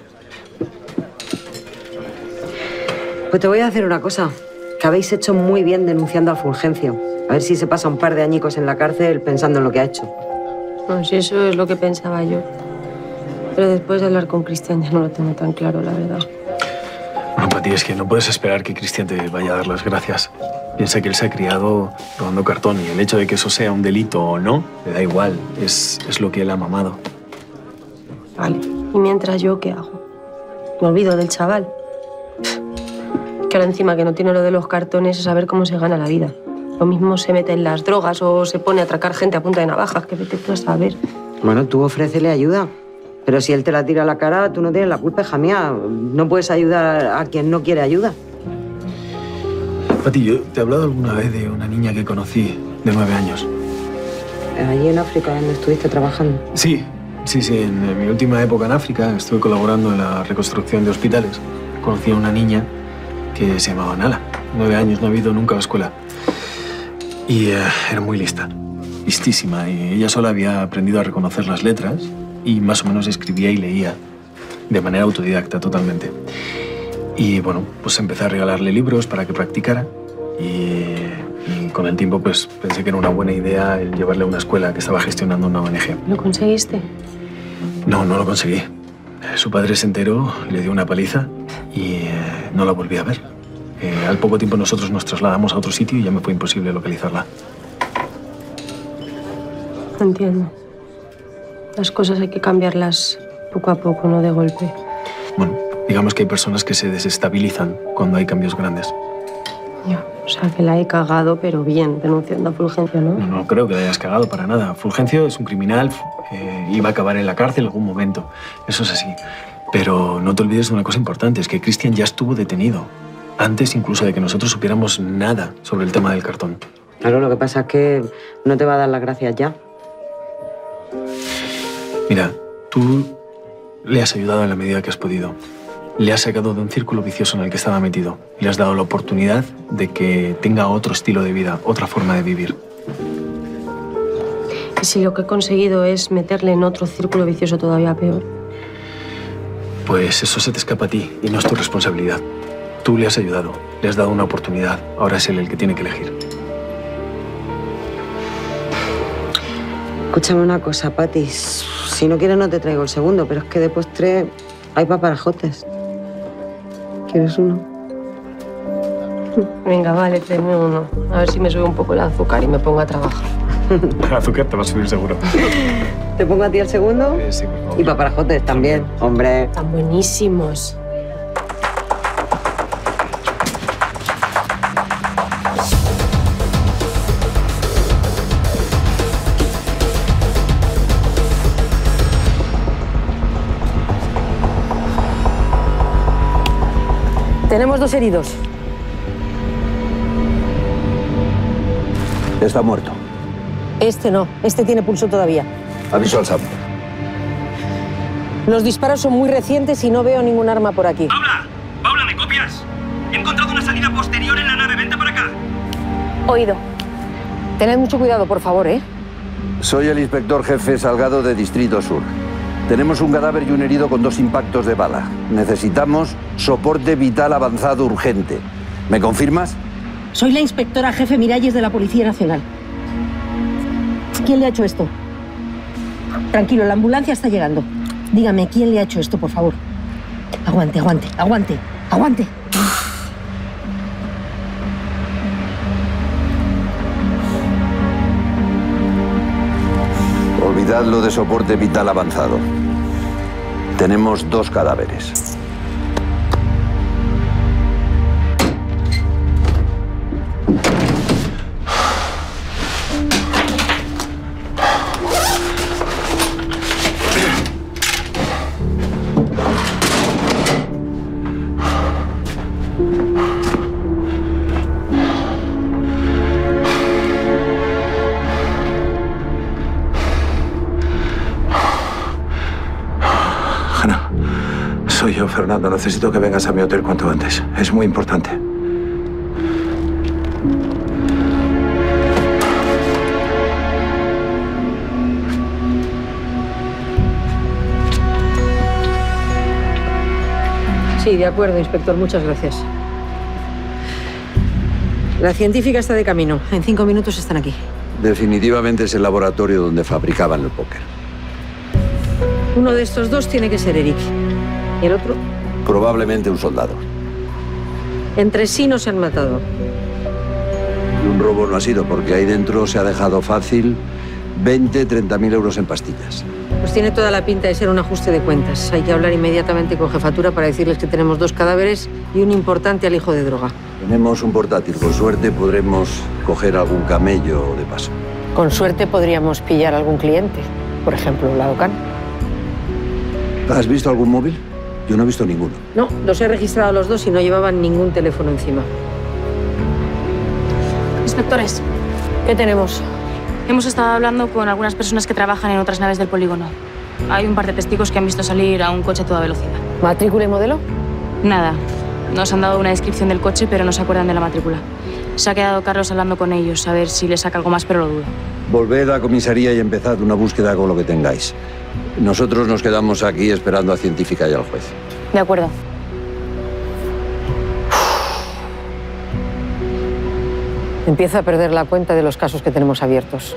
Pues te voy a hacer una cosa. Que habéis hecho muy bien denunciando a Fulgencio. A ver si se pasa un par de añicos en la cárcel pensando en lo que ha hecho. No, sí, eso es lo que pensaba yo. Pero después de hablar con Cristian ya no lo tengo tan claro, la verdad. Bueno, Pati, es que no puedes esperar que Cristian te vaya a dar las gracias. Piensa que él se ha criado robando cartón y el hecho de que eso sea un delito o no, le da igual. Es lo que él ha mamado. Vale. ¿Y mientras yo qué hago? Me olvido del chaval. Que ahora encima que no tiene lo de los cartones es saber cómo se gana la vida. Lo mismo se mete en las drogas o se pone a atracar gente a punta de navajas, que vete tú a saber. Bueno, tú ofrécele ayuda. Pero si él te la tira a la cara, tú no tienes la culpa, hija mía. No puedes ayudar a quien no quiere ayuda. Pati, yo te he hablado alguna vez de una niña que conocí de 9 años. Allí en África, donde estuviste trabajando. Sí. En mi última época en África estuve colaborando en la reconstrucción de hospitales. Conocí a una niña que se llamaba Nala. 9 años, no ha ido nunca a la escuela. Y era muy lista, listísima. Y ella sola había aprendido a reconocer las letras y más o menos escribía y leía de manera autodidacta totalmente. Y bueno, pues empecé a regalarle libros para que practicara y con el tiempo pues pensé que era una buena idea el llevarle a una escuela que estaba gestionando una ONG. ¿Lo conseguiste? No lo conseguí. Su padre se enteró, le dio una paliza y no la volví a ver. Al poco tiempo nosotros nos trasladamos a otro sitio y ya me fue imposible localizarla. Entiendo. Las cosas hay que cambiarlas poco a poco, no de golpe. Bueno, digamos que hay personas que se desestabilizan cuando hay cambios grandes. Ya, o sea que la he cagado, pero bien, denunciando a Fulgencio, ¿no? No creo que la hayas cagado para nada. Fulgencio es un criminal, iba a acabar en la cárcel en algún momento. Eso es así. Pero no te olvides de una cosa importante, es que Cristian ya estuvo detenido. Antes incluso de que nosotros supiéramos nada sobre el tema del cartón. Claro, lo que pasa es que no te va a dar las gracias ya. Mira, tú le has ayudado en la medida que has podido. Le has sacado de un círculo vicioso en el que estaba metido y le has dado la oportunidad de que tenga otro estilo de vida, otra forma de vivir. ¿Y si lo que he conseguido es meterle en otro círculo vicioso todavía peor? Pues eso se te escapa a ti y no es tu responsabilidad. Tú le has ayudado, le has dado una oportunidad. Ahora es él el que tiene que elegir. Escúchame una cosa, Pati. Si no quieres no te traigo el segundo, pero es que de postre hay paparajotes. ¿Quieres uno? Venga, vale, tráeme uno. A ver si me sube un poco el azúcar y me pongo a trabajar. El azúcar te va a subir seguro. ¿Te pongo a ti el segundo? Sí, por favor. Y paparajotes también, hombre. Están buenísimos. Tenemos 2 heridos. Está muerto. Este no, este tiene pulso todavía. Aviso al SAM. Los disparos son muy recientes y no veo ningún arma por aquí. Paula, ¿me copias? He encontrado una salida posterior en la nave, vente para acá. Oído. Tened mucho cuidado, por favor, ¿eh? Soy el inspector jefe Salgado de Distrito Sur. Tenemos un cadáver y un herido con 2 impactos de bala. Necesitamos soporte vital avanzado urgente. ¿Me confirmas? Soy la inspectora jefe Miralles de la Policía Nacional. ¿Quién le ha hecho esto? Tranquilo, la ambulancia está llegando. Dígame, ¿quién le ha hecho esto, por favor? Aguante, aguante, aguante, aguante. Olvidad lo de soporte vital avanzado. Tenemos 2 cadáveres. Soy yo, Fernando. Necesito que vengas a mi hotel cuanto antes. Es muy importante. Sí, de acuerdo, inspector. Muchas gracias. La científica está de camino. En 5 minutos están aquí. Definitivamente es el laboratorio donde fabricaban el póker. Uno de estos dos tiene que ser Eric. ¿Y el otro? Probablemente un soldado. Entre sí no se han matado. Y un robo no ha sido, porque ahí dentro se ha dejado fácil 20, 30.000 euros en pastillas. Pues tiene toda la pinta de ser un ajuste de cuentas. Hay que hablar inmediatamente con jefatura para decirles que tenemos 2 cadáveres y un importante alijo de droga. Tenemos un portátil. Con suerte podremos coger algún camello de paso. Con suerte podríamos pillar algún cliente. Por ejemplo, la Docán. ¿Has visto algún móvil? Yo no he visto ninguno. No, los he registrado a los 2 y no llevaban ningún teléfono encima. Inspectores, ¿qué tenemos? hemos estado hablando con algunas personas que trabajan en otras naves del polígono. Hay un par de testigos que han visto salir a un coche a toda velocidad. ¿Matrícula y modelo? Nada. Nos han dado una descripción del coche, pero no se acuerdan de la matrícula. Se ha quedado Carlos hablando con ellos, a ver si les saca algo más, pero lo dudo. Volved a comisaría y empezad una búsqueda con lo que tengáis. Nosotros nos quedamos aquí esperando a científica y al juez. De acuerdo. Empiezo a perder la cuenta de los casos que tenemos abiertos.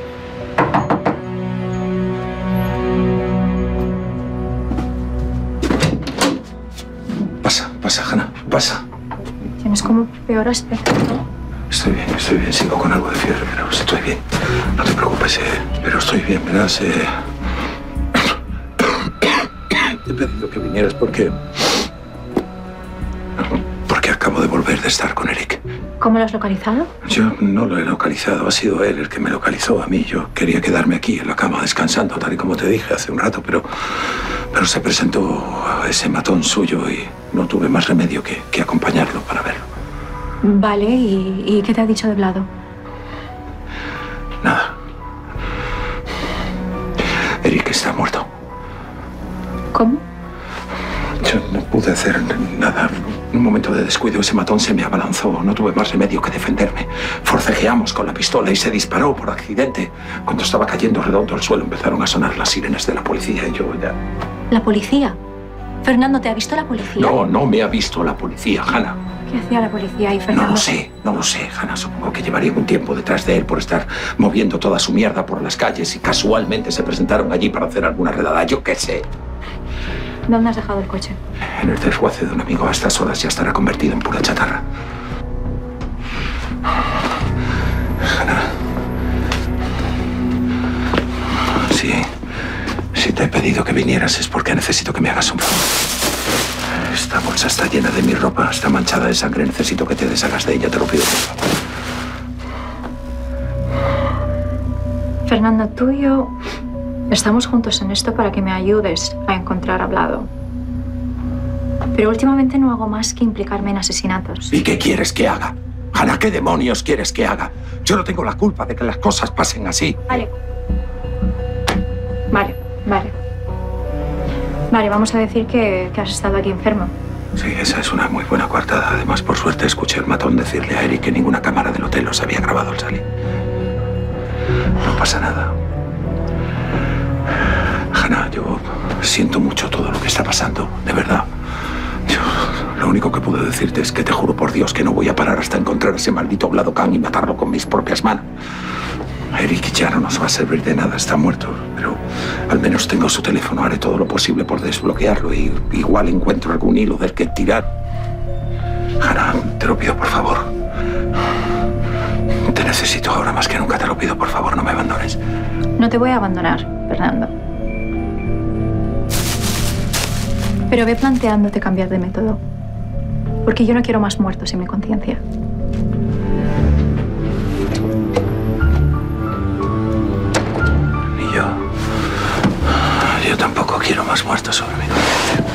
Pasa, Hanna, pasa. Tienes como peor aspecto, ¿no? Estoy bien, sigo con algo de fiebre, pero estoy bien. No te preocupes, pero estoy bien, verás. Te he pedido que vinieras porque acabo de volver de estar con Eric. ¿Cómo lo has localizado? Yo no lo he localizado, ha sido él el que me localizó a mí. Yo quería quedarme aquí en la cama descansando, tal y como te dije hace un rato, pero se presentó ese matón suyo y no tuve más remedio que acompañarlo para verlo. Vale, ¿y qué te ha dicho de Vlado? Nada. Eric está muerto. ¿Cómo? Yo no pude hacer nada. En un momento de descuido, ese matón se me abalanzó. No tuve más remedio que defenderme. Forcejeamos con la pistola y se disparó por accidente. Cuando estaba cayendo redondo al suelo, empezaron a sonar las sirenas de la policía y yo ya... ¿La policía? Fernando, ¿te ha visto la policía? No me ha visto la policía, Hanna. ¿Qué hacía la policía ahí, Fernando? No lo sé, Hanna. Supongo que llevaría un tiempo detrás de él por estar moviendo toda su mierda por las calles y casualmente se presentaron allí para hacer alguna redada. Yo qué sé. ¿Dónde has dejado el coche? En el desguace de un amigo. A estas horas ya estará convertido en pura chatarra. Hanna. Si te he pedido que vinieras es porque necesito que me hagas un favor. Esta bolsa está llena de mi ropa, está manchada de sangre. Necesito que te deshagas de ella, te lo pido, por favor. Fernando, tú y yo estamos juntos en esto para que me ayudes a encontrar a Vlado. Pero últimamente no hago más que implicarme en asesinatos. ¿Y qué quieres que haga? Hanna, ¿qué demonios quieres que haga? Yo no tengo la culpa de que las cosas pasen así. Vale, vamos a decir que has estado aquí enfermo. Sí, esa es una muy buena coartada. Además, por suerte, escuché al matón decirle a Eric que ninguna cámara del hotel los había grabado al salir. No pasa nada. Hanna, yo siento mucho todo lo que está pasando, de verdad. Yo lo único que puedo decirte es que te juro por Dios que no voy a parar hasta encontrar a ese maldito Vlado Khan y matarlo con mis propias manos. Eric ya no nos va a servir de nada, está muerto, pero al menos tengo su teléfono, haré todo lo posible por desbloquearlo y igual encuentro algún hilo del que tirar. Hanna, te lo pido por favor. Te necesito ahora más que nunca, te lo pido por favor, no me abandones. No te voy a abandonar, Fernando. Pero ve planteándote cambiar de método. Porque yo no quiero más muertos en mi conciencia. Yo tampoco quiero más muertos sobre mi conciencia.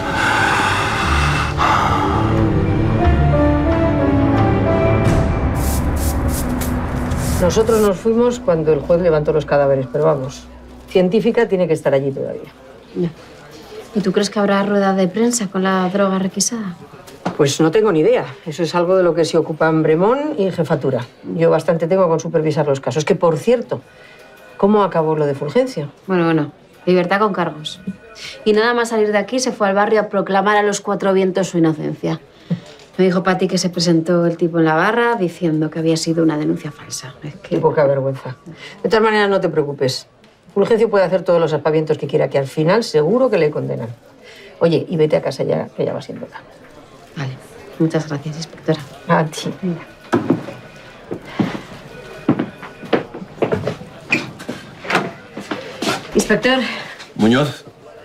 Nosotros nos fuimos cuando el juez levantó los cadáveres, pero vamos, científica tiene que estar allí todavía. Ya. ¿Y tú crees que habrá rueda de prensa con la droga requisada? Pues no tengo ni idea. Eso es algo de lo que se ocupan Bremón y jefatura. Yo bastante tengo con supervisar los casos. Que, por cierto, ¿cómo acabó lo de Fulgencio? Bueno, Libertad con cargos. Y nada más salir de aquí se fue al barrio a proclamar a los cuatro vientos su inocencia. Me dijo Pati que se presentó el tipo en la barra diciendo que había sido una denuncia falsa. Es que... Qué poca vergüenza. De todas maneras, no te preocupes. Fulgencio puede hacer todos los aspavientos que quiera, que al final seguro que le condenan. Oye, y vete a casa ya, que ya va siendo tarde. Vale. Muchas gracias, inspectora. A ti. Inspector. Muñoz.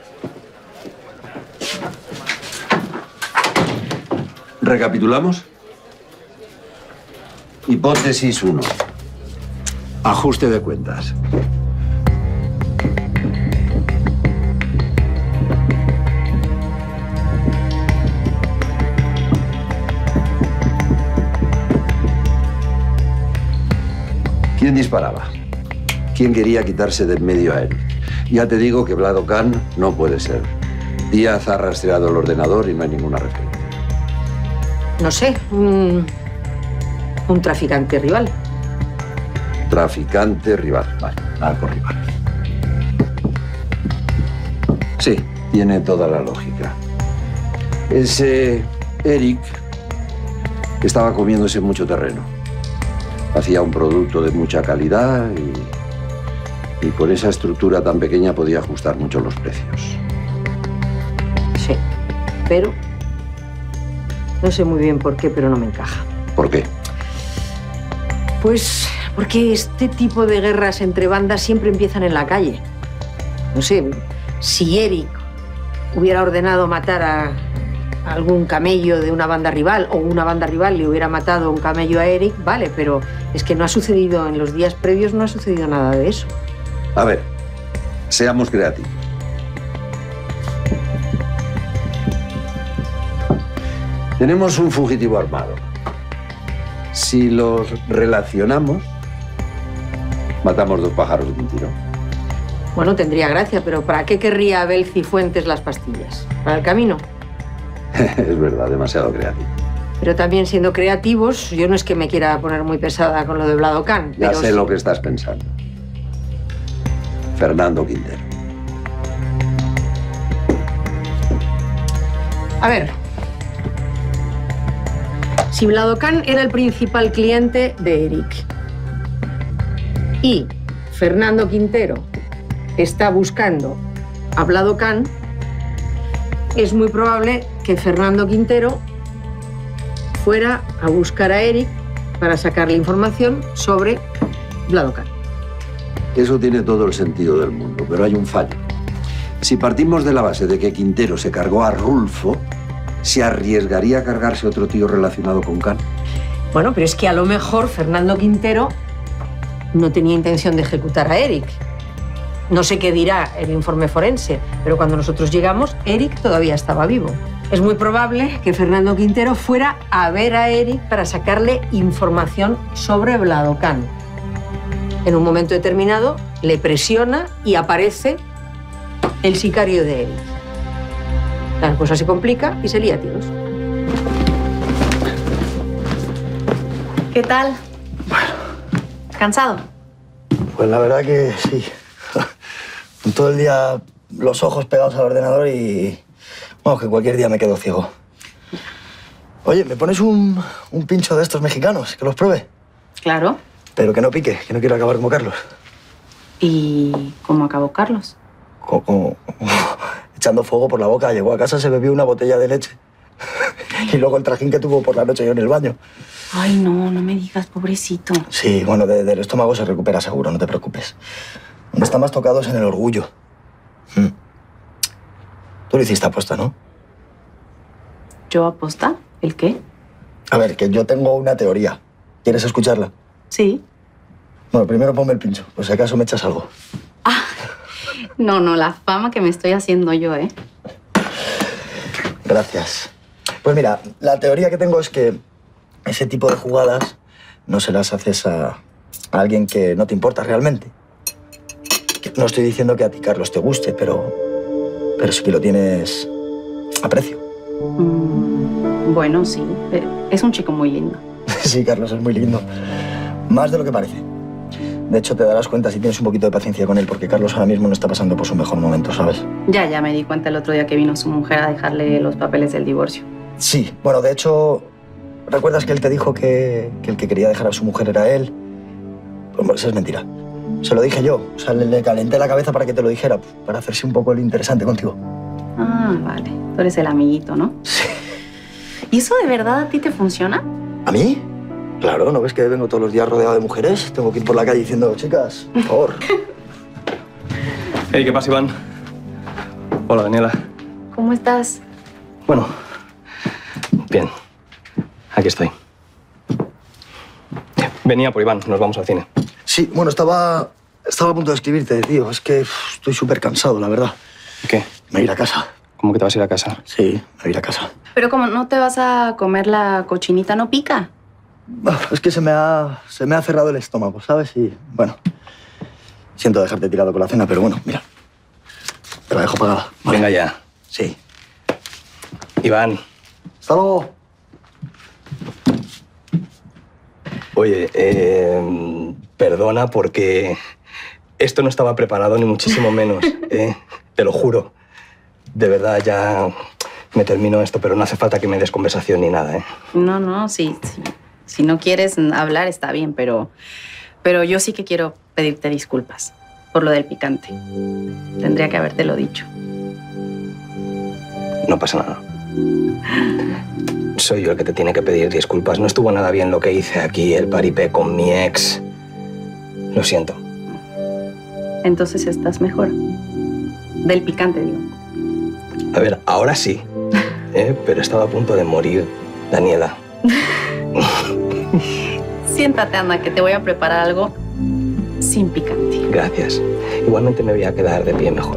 Recapitulamos. Hipótesis 1. Ajuste de cuentas. ¿Quién disparaba? ¿Quién quería quitarse de en medio a él? Ya te digo que Vlado Khan no puede ser. Díaz ha rastreado el ordenador y no hay ninguna referencia. No sé, un traficante rival. Traficante rival. Vale, narco rival. Sí, tiene toda la lógica. Ese Eric estaba comiéndose mucho terreno. Hacía un producto de mucha calidad y con esa estructura tan pequeña podía ajustar mucho los precios. Sí, pero no sé muy bien por qué, pero no me encaja. ¿Por qué? Pues porque este tipo de guerras entre bandas siempre empiezan en la calle. No sé, si Eric hubiera ordenado matar a algún camello de una banda rival o una banda rival le hubiera matado un camello a Eric, vale, pero es que no ha sucedido, en los días previos no ha sucedido nada de eso. A ver, seamos creativos. Tenemos un fugitivo armado. Si los relacionamos, matamos dos pájaros de un tiro. Bueno, tendría gracia, pero ¿para qué querría Abel Cifuentes las pastillas? ¿Para el camino? Es verdad, demasiado creativo. Pero también siendo creativos, yo no es que me quiera poner muy pesada con lo de Vlado Khan. Ya pero sé sí. lo que estás pensando. Fernando Quintero. A ver, si Vlado Khan era el principal cliente de Eric y Fernando Quintero está buscando a Vlado Khan, es muy probable que Fernando Quintero fuera a buscar a Eric para sacarle información sobre Vlado Khan. Eso tiene todo el sentido del mundo, pero hay un fallo. Si partimos de la base de que Quintero se cargó a Rulfo, ¿se arriesgaría a cargarse otro tío relacionado con Khan? Bueno, pero es que a lo mejor Fernando Quintero no tenía intención de ejecutar a Eric. No sé qué dirá el informe forense, pero cuando nosotros llegamos, Eric todavía estaba vivo. Es muy probable que Fernando Quintero fuera a ver a Eric para sacarle información sobre Vlado Khan. En un momento determinado, le presiona y aparece el sicario de Eric. La cosa se complica y se lía a tiros. ¿Qué tal? ¿Cansado? Pues la verdad que sí. Todo el día los ojos pegados al ordenador y... Bueno, que cualquier día me quedo ciego. Oye, ¿me pones un pincho de estos mexicanos? Que los pruebe. Claro. Pero que no pique, que no quiero acabar como Carlos. ¿Y cómo acabó Carlos? Como echando fuego por la boca. Llegó a casa, se bebió una botella de leche. Y luego el trajín que tuvo por la noche yo en el baño. Ay, no, no me digas, pobrecito. Sí, bueno, del estómago se recupera seguro, no te preocupes. Donde está más tocado es en el orgullo. Tú lo hiciste aposta, ¿no? ¿Yo aposta? ¿El qué? A ver, que yo tengo una teoría. ¿Quieres escucharla? Sí. Bueno, primero ponme el pincho, por si acaso me echas algo. No, la fama que me estoy haciendo yo, ¿eh? Gracias. Pues mira, la teoría que tengo es que ese tipo de jugadas no se las haces a alguien que no te importa realmente. No estoy diciendo que a ti, Carlos, te guste, pero sí que lo tienes aprecio. Bueno, sí. Es un chico muy lindo. Sí, Carlos, es muy lindo. Más de lo que parece. De hecho, te darás cuenta si tienes un poquito de paciencia con él, porque Carlos ahora mismo no está pasando por su mejor momento, ¿sabes? Ya me di cuenta el otro día que vino su mujer a dejarle los papeles del divorcio. Sí, bueno, de hecho, ¿recuerdas que él te dijo que el que quería dejar a su mujer era él? Pues eso es mentira. Se lo dije yo. O sea, le calenté la cabeza para que te lo dijera, para hacerse un poco el interesante contigo. Ah, vale. Tú eres el amiguito, ¿no? Sí. ¿Y eso de verdad a ti te funciona? ¿A mí? Claro, ¿no ves que vengo todos los días rodeado de mujeres? Tengo que ir por la calle diciendo, chicas, por favor. Hey, ¿qué pasa, Iván? Hola, Daniela. ¿Cómo estás? Bueno, bien. Aquí estoy. Venía por Iván, nos vamos al cine. Sí, bueno, estaba a punto de escribirte, tío. Es que estoy súper cansado, la verdad. ¿Qué? Me voy a ir a casa. ¿Cómo que te vas a ir a casa? Sí, me voy a ir a casa. Pero como no te vas a comer la cochinita, ¿no pica? Es que se me ha cerrado el estómago, ¿sabes? Y, bueno, siento dejarte tirado con la cena, pero bueno, mira. Te la dejo pagada. ¿Vale? Venga ya. Sí. Iván. Hasta luego. Oye, perdona porque esto no estaba preparado ni muchísimo menos, te lo juro. De verdad, ya me termino esto, pero no hace falta que me des conversación ni nada, No, sí. Si no quieres hablar está bien, pero yo sí que quiero pedirte disculpas por lo del picante. Tendría que habértelo dicho. No pasa nada. Soy yo el que te tiene que pedir disculpas. No estuvo nada bien lo que hice aquí, el paripé con mi ex. Lo siento. Entonces estás mejor. Del picante, digo. A ver, ahora sí. Pero estaba a punto de morir, Daniela. Siéntate, anda, que te voy a preparar algo sin picante. Gracias. Igualmente me voy a quedar de pie mejor.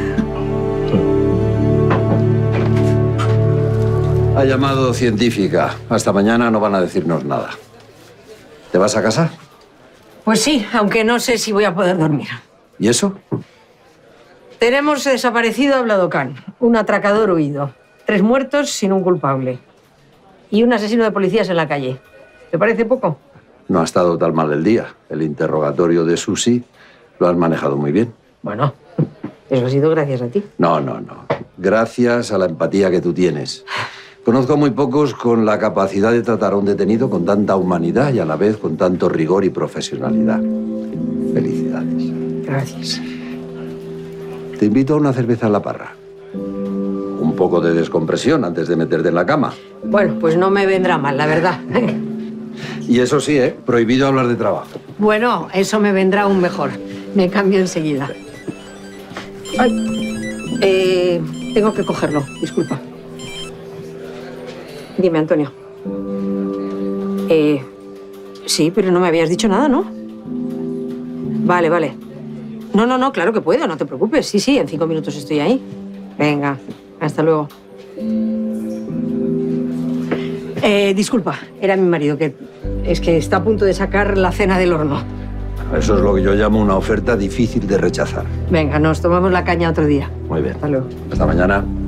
Ha llamado científica. Hasta mañana no van a decirnos nada. ¿Te vas a casa? Pues sí, aunque no sé si voy a poder dormir. ¿Y eso? Tenemos desaparecido a Vladokán, un atracador huido, 3 muertos sin un culpable y un asesino de policías en la calle. ¿Te parece poco? No ha estado tan mal el día. El interrogatorio de Susi lo has manejado muy bien. Bueno, eso ha sido gracias a ti. No. Gracias a la empatía que tú tienes. Conozco muy pocos con la capacidad de tratar a un detenido con tanta humanidad y a la vez con tanto rigor y profesionalidad. Felicidades. Gracias. Te invito a una cerveza en la parra. Un poco de descompresión antes de meterte en la cama. Bueno, pues no me vendrá mal, la verdad. Y eso sí, prohibido hablar de trabajo. Bueno, eso me vendrá aún mejor. Me cambio enseguida. Ay, tengo que cogerlo, disculpa. Dime, Antonio. Sí, pero no me habías dicho nada, ¿no? Vale. No, claro que puedo, no te preocupes. Sí, en 5 minutos estoy ahí. Venga, hasta luego. Disculpa, era mi marido, que es que está a punto de sacar la cena del horno. Eso es lo que yo llamo una oferta difícil de rechazar. Venga, nos tomamos la caña otro día. Muy bien. Hasta luego. Hasta mañana.